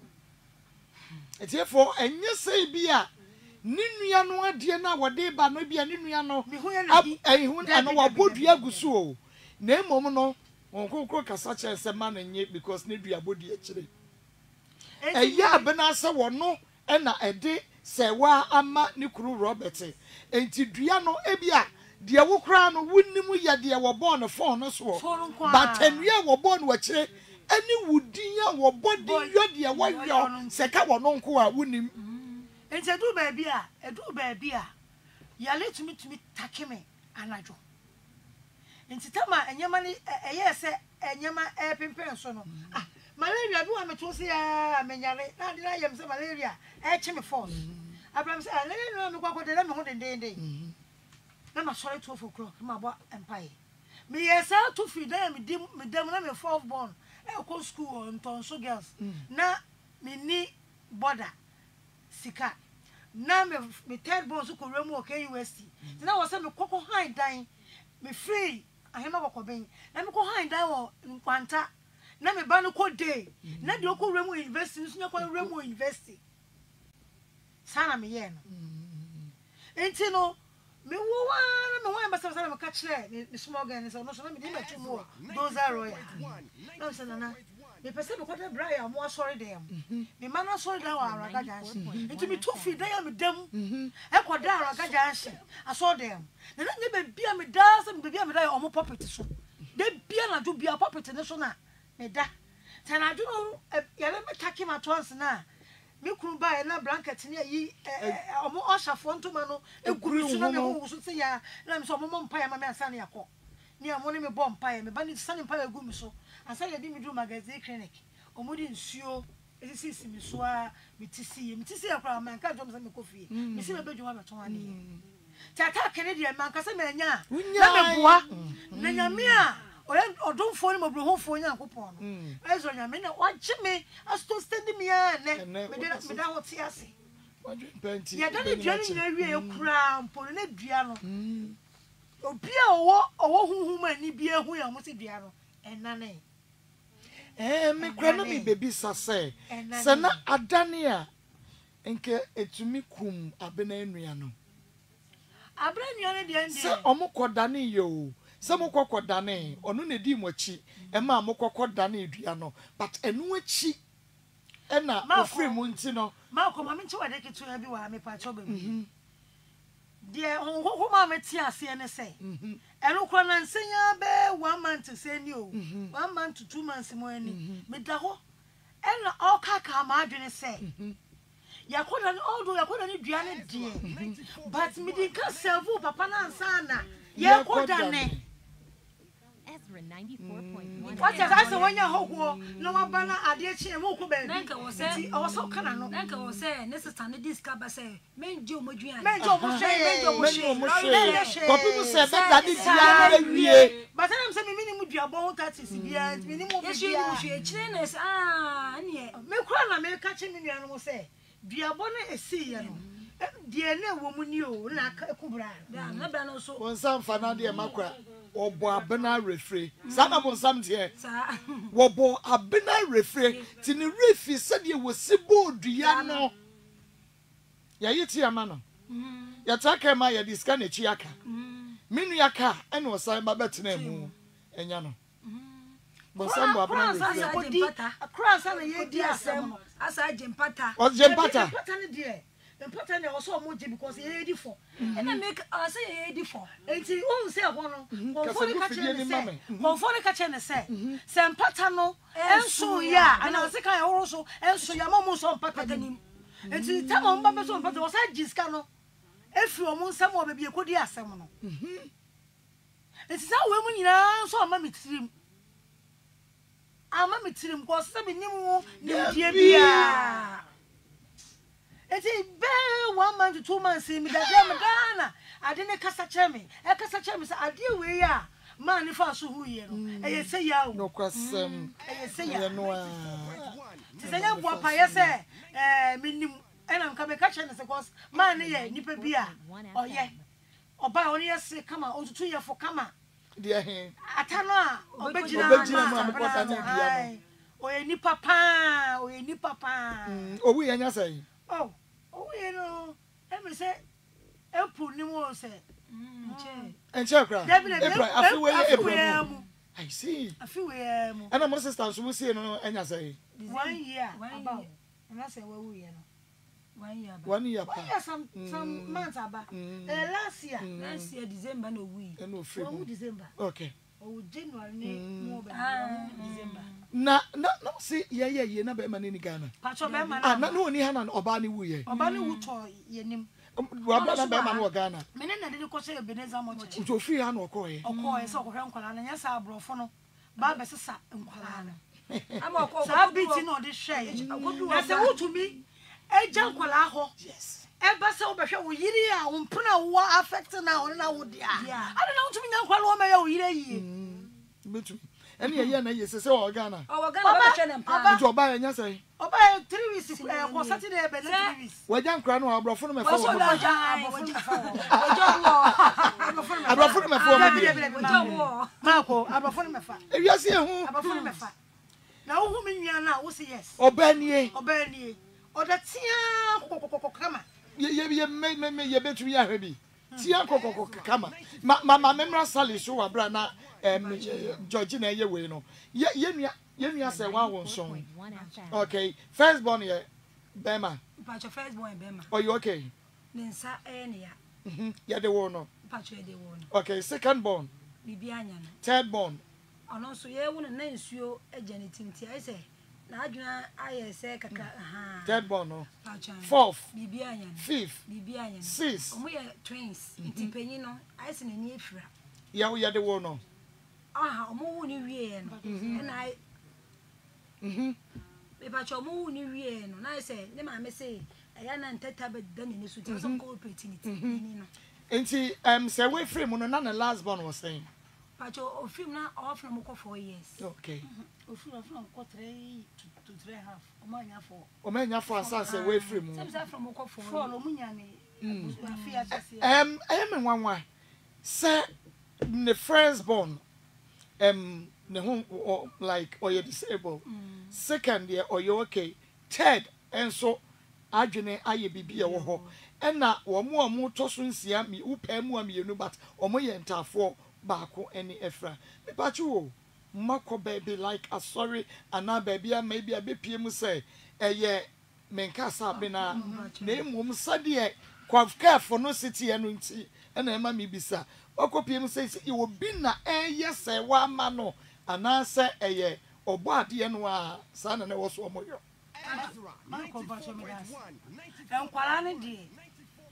eti for enye sei bi a ni nua no ade na wode ba no bia ni nua no ehun ana wabodu agusu o na emom no onkokro kasa chense ma na nye because ne dua bodi akire eya abena se wono na ede se wa ama ni kuru Robert enti dua no ebia de wo kra no wunnimu ye de wo bon phone no so but enua wo bon wa kire ani wudin ya wo bodi yo de wo yo se ka wono nko a wunnim enti edu ba bia ya letumi take me anajo enti tama enyama ni eye se enyama pempen so no malaria bi wa meto se ya menyare na de na yem se malaria che me force abraham se na me kwakọ de na me ho de na ma sorry 12 o'clock ma bo empire me yesa to feed them me dem na me fourth born ko school on Tonso girls na me ni border sika na me third born so ko remu o university na wo se me kokko han dan me free ahema kokko ben na me ko han dan wo nkwanta na me ba no ko day na de ko remu university so ko remu university sana me ye no enti no me wo wa na me ho ambasa sana me ka kire me small girl so no so na me dey metu mo those are royal na so na me pese me kwata bra mo sorry dem me ma na sorry dem wa araga janse enti me to feed dem me dem e koda araga janse aso dem na na be bia me da se me bia me da o mo puppet so de bia na do bia puppet ne so na me da tana do no ya le me take ma tons na me kunu ba na blanket ne yi omo oshafo ntoma no eguru su na me ho so se ya na me so omo mpa ya ma me ansa na yakọ ni amo ne me bọ mpa ya me ba ni sane mpa ya gu mi so ansa ya di mi do magazine clinic omo di nsuo esisi mi so a me tisi akra man ka jom se me kofi me se me bedwuma me ton ane tata kene di man ka se me nya na me boa na nyame a odonfo ni mobrohofo nyankopon no ezo nyame na wagye me asto stand me a ne me da hoti ase ya da ne dua ni na wie ekura mpo ne dua no obi a owo huhum ani bia hu ya mo se dua no enane me kura na me baby sase se na adane a nke etumi kum abena enua no abena enua ne de se omokodane yo se mokokodane onu ne di mochi e ma mokokodane dua no but enu achi e na ofre mu nti no ma ko ma me nche wade kitu ya bi wa me pa cho baby de honho ma me ti ase ne se enu kro na nsenya be 1 month se ni o 1 month to 2 months mo ani me da ho e na o kaka ma adwene se yakoda ni odo yakoda ni dua ne de but me di ka serve papa na ansa na yakoda ne 94.1 What is I say when you hogo no abana ade chi em ko ba Nanka wo se o so kana no nanka wo se necessary ne discover say menje o moduan menjo mo hwe Kopi mu se be dade dia wie. but am say me minimum duabon 30 bia minimum yesu ni mo hwe chire na ne me kura na me ka chi me nua no say duabon na esi ye no die na wo mu ni o na kubra na bra no so Bonsam fana de makra. Obo abena refre. Sana bonsam de. sa Wobo abena refre. Ti ni refi said ye wosibo dua no. Ya yiti ama no. Ya taka ma ya diska na chi aka. Minu yaka ene osan ba betena mu. Enya no. Bonsam bo abena refre. akra sa na ye di asem asa jempata O jempata. pata ne de pata ne o so mo je because ye di for and I make say ye di for enti o se ho no konfo ne ka Kasa che ne ni se mame. konfo ne ka che ne se se mpata no enso ya ana se kan ehoro so enso ya mo so mpata nim enti ta mo mba be so mpata o sa jiska no efi o mo nsam o be bi ekodi asem no enti sa we mu nyina so ama mitirim ko se be nim die bia eti be 1 month to 2 months mi da dem Ghana ade ne kasa kire me e kasa kire me say ade we ya man ni fa so hu ye no e ye say ya o No kwasem. e ye say ya Ye no a. ti say ya bua pa ye say minim e na nka me ka kire ne say cause man ni ye nipa bia oye oba oni ye se kama otutu ye fo kama De he. atano a obejina mu amekota na bia no. oye ni papa Owu ye nya sai. oh we no e say epu ni mo say nche Enche kra. Ebra afi we ebra mu. I see. afi we mu Ana mo sister so see no enya sai. 1 year One about year. and I say we no 1 year 1 year 1 pa. year some months aba last year last year December no we Eno free. we December Okay. o January ni mo be December Na see ye na be ma ni Ghana. pacho be ma Ah na na no ni ha na oba ni wu ye. oba ni wuto ye nim Wa ba na be ma no Ghana. me ne na de ko say Ebenezer mo che Nti ofiri ha na okoye. okoye so ko hwe nkwala na nya sa abrofo no ba be sesa nkwala no ama ko sa biti no de hwe na se wutumi eja nkwala ho Yes. eba se wo behwe wo yiri a wo mpena wo affect na wo na wo dia ade na wutumi nya nkwala wo ma ya wo yiri yi Betu. Eni ye na ye se o Ghana. o Ghana ba che ne mpa Nti oba ye nya sai. oba 3 weeks ko Saturday be na 3 weeks Waja nkra no abrofo no me fa wo. so da ja Abrofo no me fa wo me die. Marco abrofo no me fa Ewiase ehu. abrofo no me fa na wo hu me nua na wo say yes Oba nie. oba ni oda tia kokokoko kama Ye me betu ya hwe bi. Tia kokoko kama. Ma memra sali so wa bra na George na ye we no. Ye nua say wa won so. 4.1 FM. Okay, first born ye Bema. pacho first born be ma Are you okay? ne nsa ne ya Ya de wo no. pacho e de wo no Okay, second born, bibi anya no third born. ono so ye wo na nsuo agya ne tinti ai se na adwuna aye se kaka ha Third born no. pacho Fourth, bibi anya no fifth, bibi anya no sixth. omo ye twins nti panyin no ai se na ni efira Ya de wo no. aha omo wo ni wie no na ai me pacho omo wo ni wie no na ai se ne ma me se eya na ntata be da ne su ti so ko opportunity ni no Enti say we free mo no na the last born was saying. pacho o film na off na mo ko 4 years Okay. ofuna ko 3 to 3 half o ma nya for O me nya for asa say we free mo. some say from mo ko 4 for no munya ni afia chese I am nwanwa. Say the first born ne ho like or you disabled. Second year or you okay. Third and so adwene aye bibia wo ho. Ena wo mo to so nsia mi upa mu amienu but omo ye ntafo baako ene efra. Me pachu o mako baby like a sorry ana baby a maybe a bepie mu say eye menkasa be na emom sade kwafka for no city enu nti ena ema mi bisa okopie mu say e wo bi na eye say wa ma no ana say eye obo ade no a sa na wo so omo yo nkwala ne die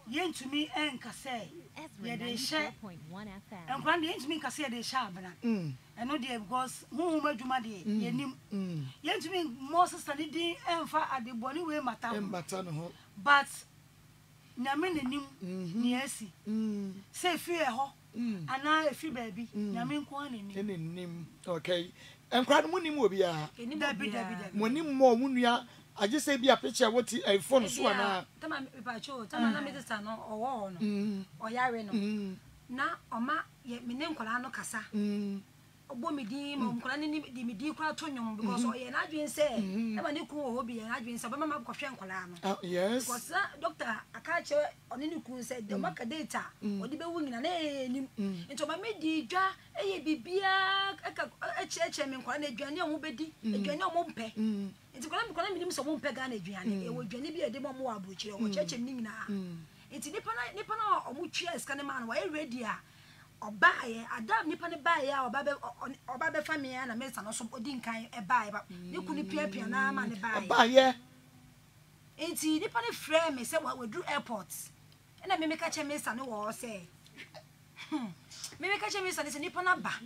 yentumi enka say Ezra ye de hye 94.1 FM. enkwan de yentumi enka say de hye abena eno de because hu madwuma de yenim yentumi mo sister ni din emfa adeboni we mata no but nyame nenim ni asi say fi ho ana efi baabi nyame nko anani nim okay enkwan mu nim obi a dabi mo nim mo munua aje say bi a picture what iPhone so na tama me pa cho tama na me sister no owo no oyare no na oma ye me ne nkola no kasa ogbo me din mo nkola ni di me din kwa to nyom because ye na adwen say e ba ne ku wo bi ye na adwen say ba mama ko hwe nkola no yes because doctor aka che oni ni ku say the market data odi be wu nyina na enim nto ma me di dwa eye bibia aka eche me nkola na aduane o mo bedi aduane o mo mpe nti kola me nim so mo mpe ga na aduane e wo aduane bi e de mo mo abrochire o cheche ni nyina nti nipa na o mo twa scan man wa e ready a obaye adam nipa ne baye a oba be family na me sa no so odi nkan e baye ba ne kunu pia na ma ne baye nti nipa ne frame me say we do airport na me ka che me sa no wo say me ka che me sa ne nipa na ba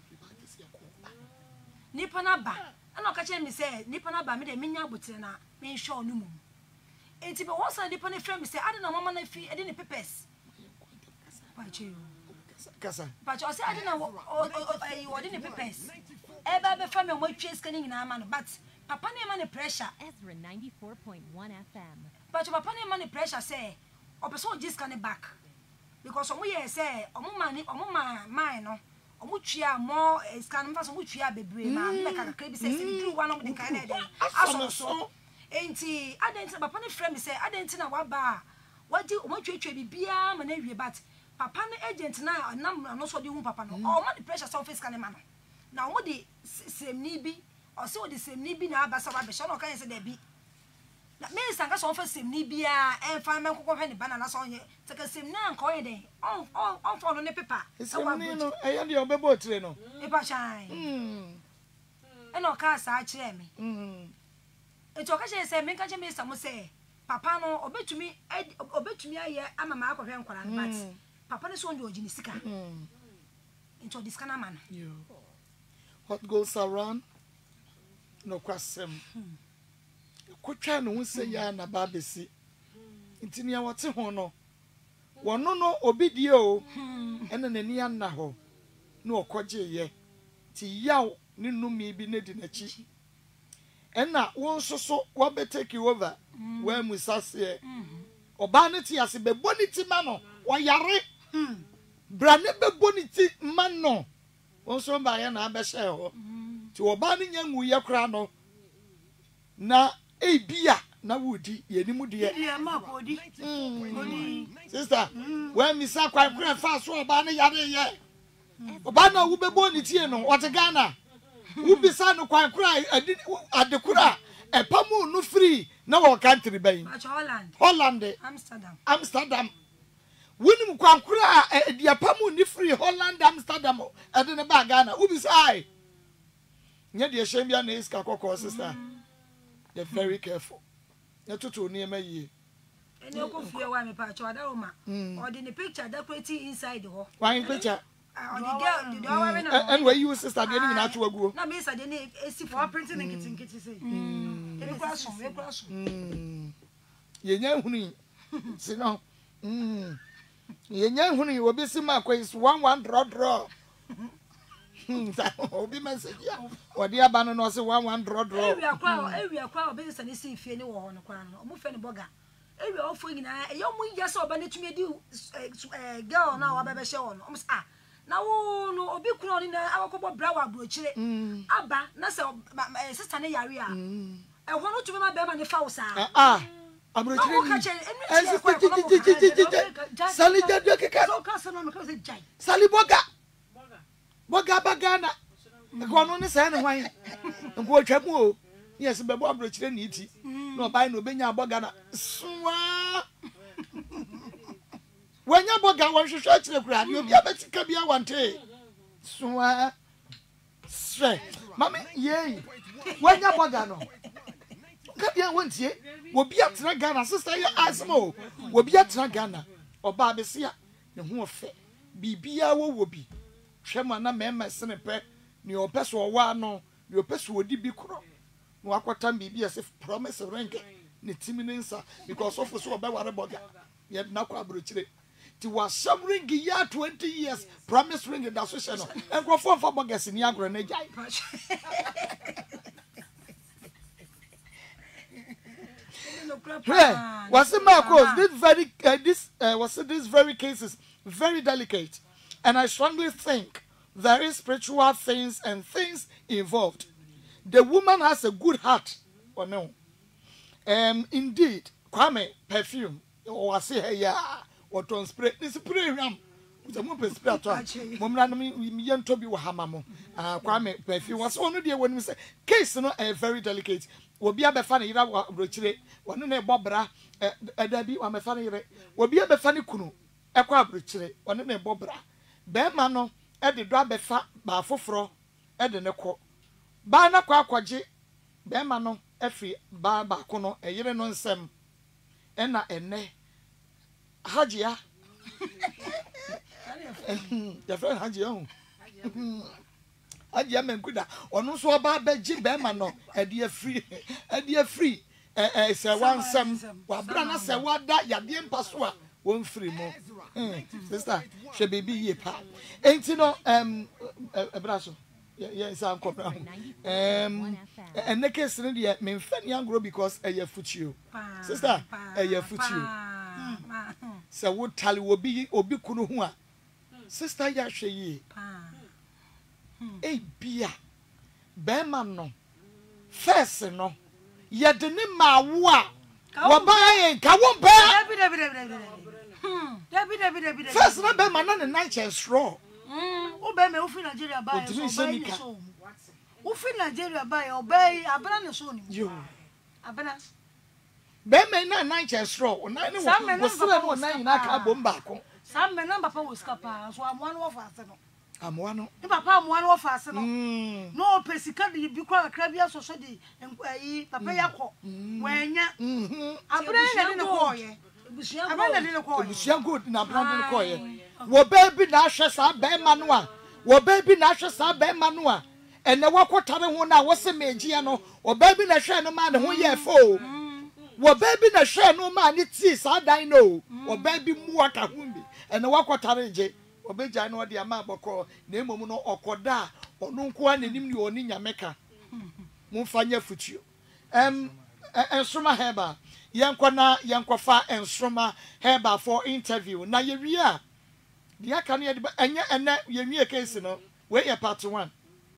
ana ka che me say nipa na ba me de menya abotire na me show no mum nti be wo sa nipa ne frame me say ade na mama na fi ade ne papers pa che yo kasa but I say I don't know what in the papers. Eba be family mo twa scanning na ama no but papa na man pressure Ezra 94.1 FM. but papa na man pressure say opeso just scan back because omo ye say omo man no omo twa mo scan mfa so mo twa bebre ma me kakra bi say do one of the kind of dem aso so enti adenti papa na frame say adenti na waba wadi omo twetwe bibia ma na wie but papa no agent na nam no so de hu papa no o ma the pressure so face kan ma no na o de semni bi o se o de semni bi na abasa ba be so no kan se de bi na me sanga so fa semni bi a en fa men kokko hwe ne banana so ye te ka semni an ko ye de on fo no ne pepa semni no e ya de obebo tire no e pa shine e no ka sa a kire me e to ka se me ka che me sa mo se papa no obetumi aye ama ma akọ hwe nkwara but papa ne so nje ogini sika into this kana man what goes around no kwasem kwatwa no nse ya na babesi ntini ya wote ho no wono no obidie o ene nani anna ho na okoje ye ti yaw ne numi bi ne di nachi ena won soso wa be take over wa musase oba ne ti ase be boniti ma no wo yare bra ne be boniti ma no won so ba ye na be she ho ti oba ne nyanwu ye kra no na ebia na wudi ye ni mu de ye ma ko di sister when mi sa kwa kra fa so oba ne yare ye oba na wo be boniti no o te Ghana ubisa no kwan kura adekura epamu no free na wo country ben Holland Amsterdam woni kwan kura epamu ni free Holland Amsterdam ade ne ba Ghana ubisa ai nya de shembia na iska kokko sister they're very careful ya tutu ni ema yi eni okofie wa me pa choda o ma o de ne picture decorate inside ho one picture on the girl the hour when and where you sister dey ni na to aguo na me sister dey esi for printing nkiti say e kwa so ye nya hunu si no ye nya hunu obi si ma kwa is 1 draw obi message ya odi aba no say 1 draw ewi akwa obi sister ni si fie ni wo ho no kwa no omo fe ni boga ewi ofo nyina e yo mu ya so oba na tumi di girl na wa bebe she wo no omo say na wo no obi kuro ni na akobo brawa brochire aba na se sister ne yare a e ho no tumi ma be ma ne fa wo sa abrochire ni sali jadu keka so ka so no me ka say jai sali boga bagana ko no ne se ne hwan ko twam o yes be bo abrochire ni ti no bai no benya boga na swa wanya boga won hwehwe kire kura ni obi abetika bia wante swa swe mama ye wanya boga no ka bia wontie obi atena Ghana sister ye asmo obi atena Ghana oba besia ne ho ofe bibia wo bi hwema na mema sene pe ne opeso owa no ne opeso odi bi kro no akwata bibia se promise ring ne timinensa because of so oba ware boga ye na kwa abrochire ti wa ring ya 20 years promise ring da so she no enkofo mfa boga se ni agro na jai this very case is very delicate, and I strongly think there is spiritual things and things involved. The woman has a good heart, or no? Indeed, Kwame perfume or I say hey yeah or to spray this spray ram with a moped spray to Momra me Toby Wahamamo. Kwame perfume was one of the when we say case no very delicate. Obi abefane ira abrochire wonu na ebobra edabi wa mefane ire obi abefane kunu ekwa abrochire wonu na ebobra be ma no e de do abefa ba foforo e de ne ko ba na kwa akwaje be ma no efi ba ba ko no eyire no nsem e na ene hajia ya friend hajia Adia menkuda onu so oba beji be ma no e dey free say one sem wa bra na say wada yade mpaso a won free mo sister she baby ye pa enti no ebraso yes am kopra and the case no dey me mfani angro because e ya fuchio sister e ya fuchio say wo tali obi kunu hu a sister ya hwe yi bia bema no first no ye de ne ma wo a wo ba yen ka wo ba David first no bema na ne nine straw wo be me wo fi Nigeria ba so ba so wo fi Nigeria ba o ba abana ne so ni yo abana bema na nine straw o na ne wo so na nine na ka bom ba ko sam me na papa wo skapa so amwa no wo fa ase no amwano ni papa amwano wo fa ase no no pesika de bi kwa krabia so so de yi papa yakọ wanya abra na ne ko ye abra na ne ko ye busia good na abra na ko ye wo baby na hwe sa be ma no a wo baby na hwe sa be ma no a ene wakotare ho na wo se megia no wo baby na hwe no ma ne ho ye fo wo baby na hwe no ma ne ti sa dan no wo baby mu aka ho bi ene wakotare je obeja no de ama boko na emom no okoda onu nko ananim ni oni nyameka mumfanya futuo ensoma heba yenkwafa ensoma heba for interview na yewie a dia kan ye enye ene yewie case no we ye part 1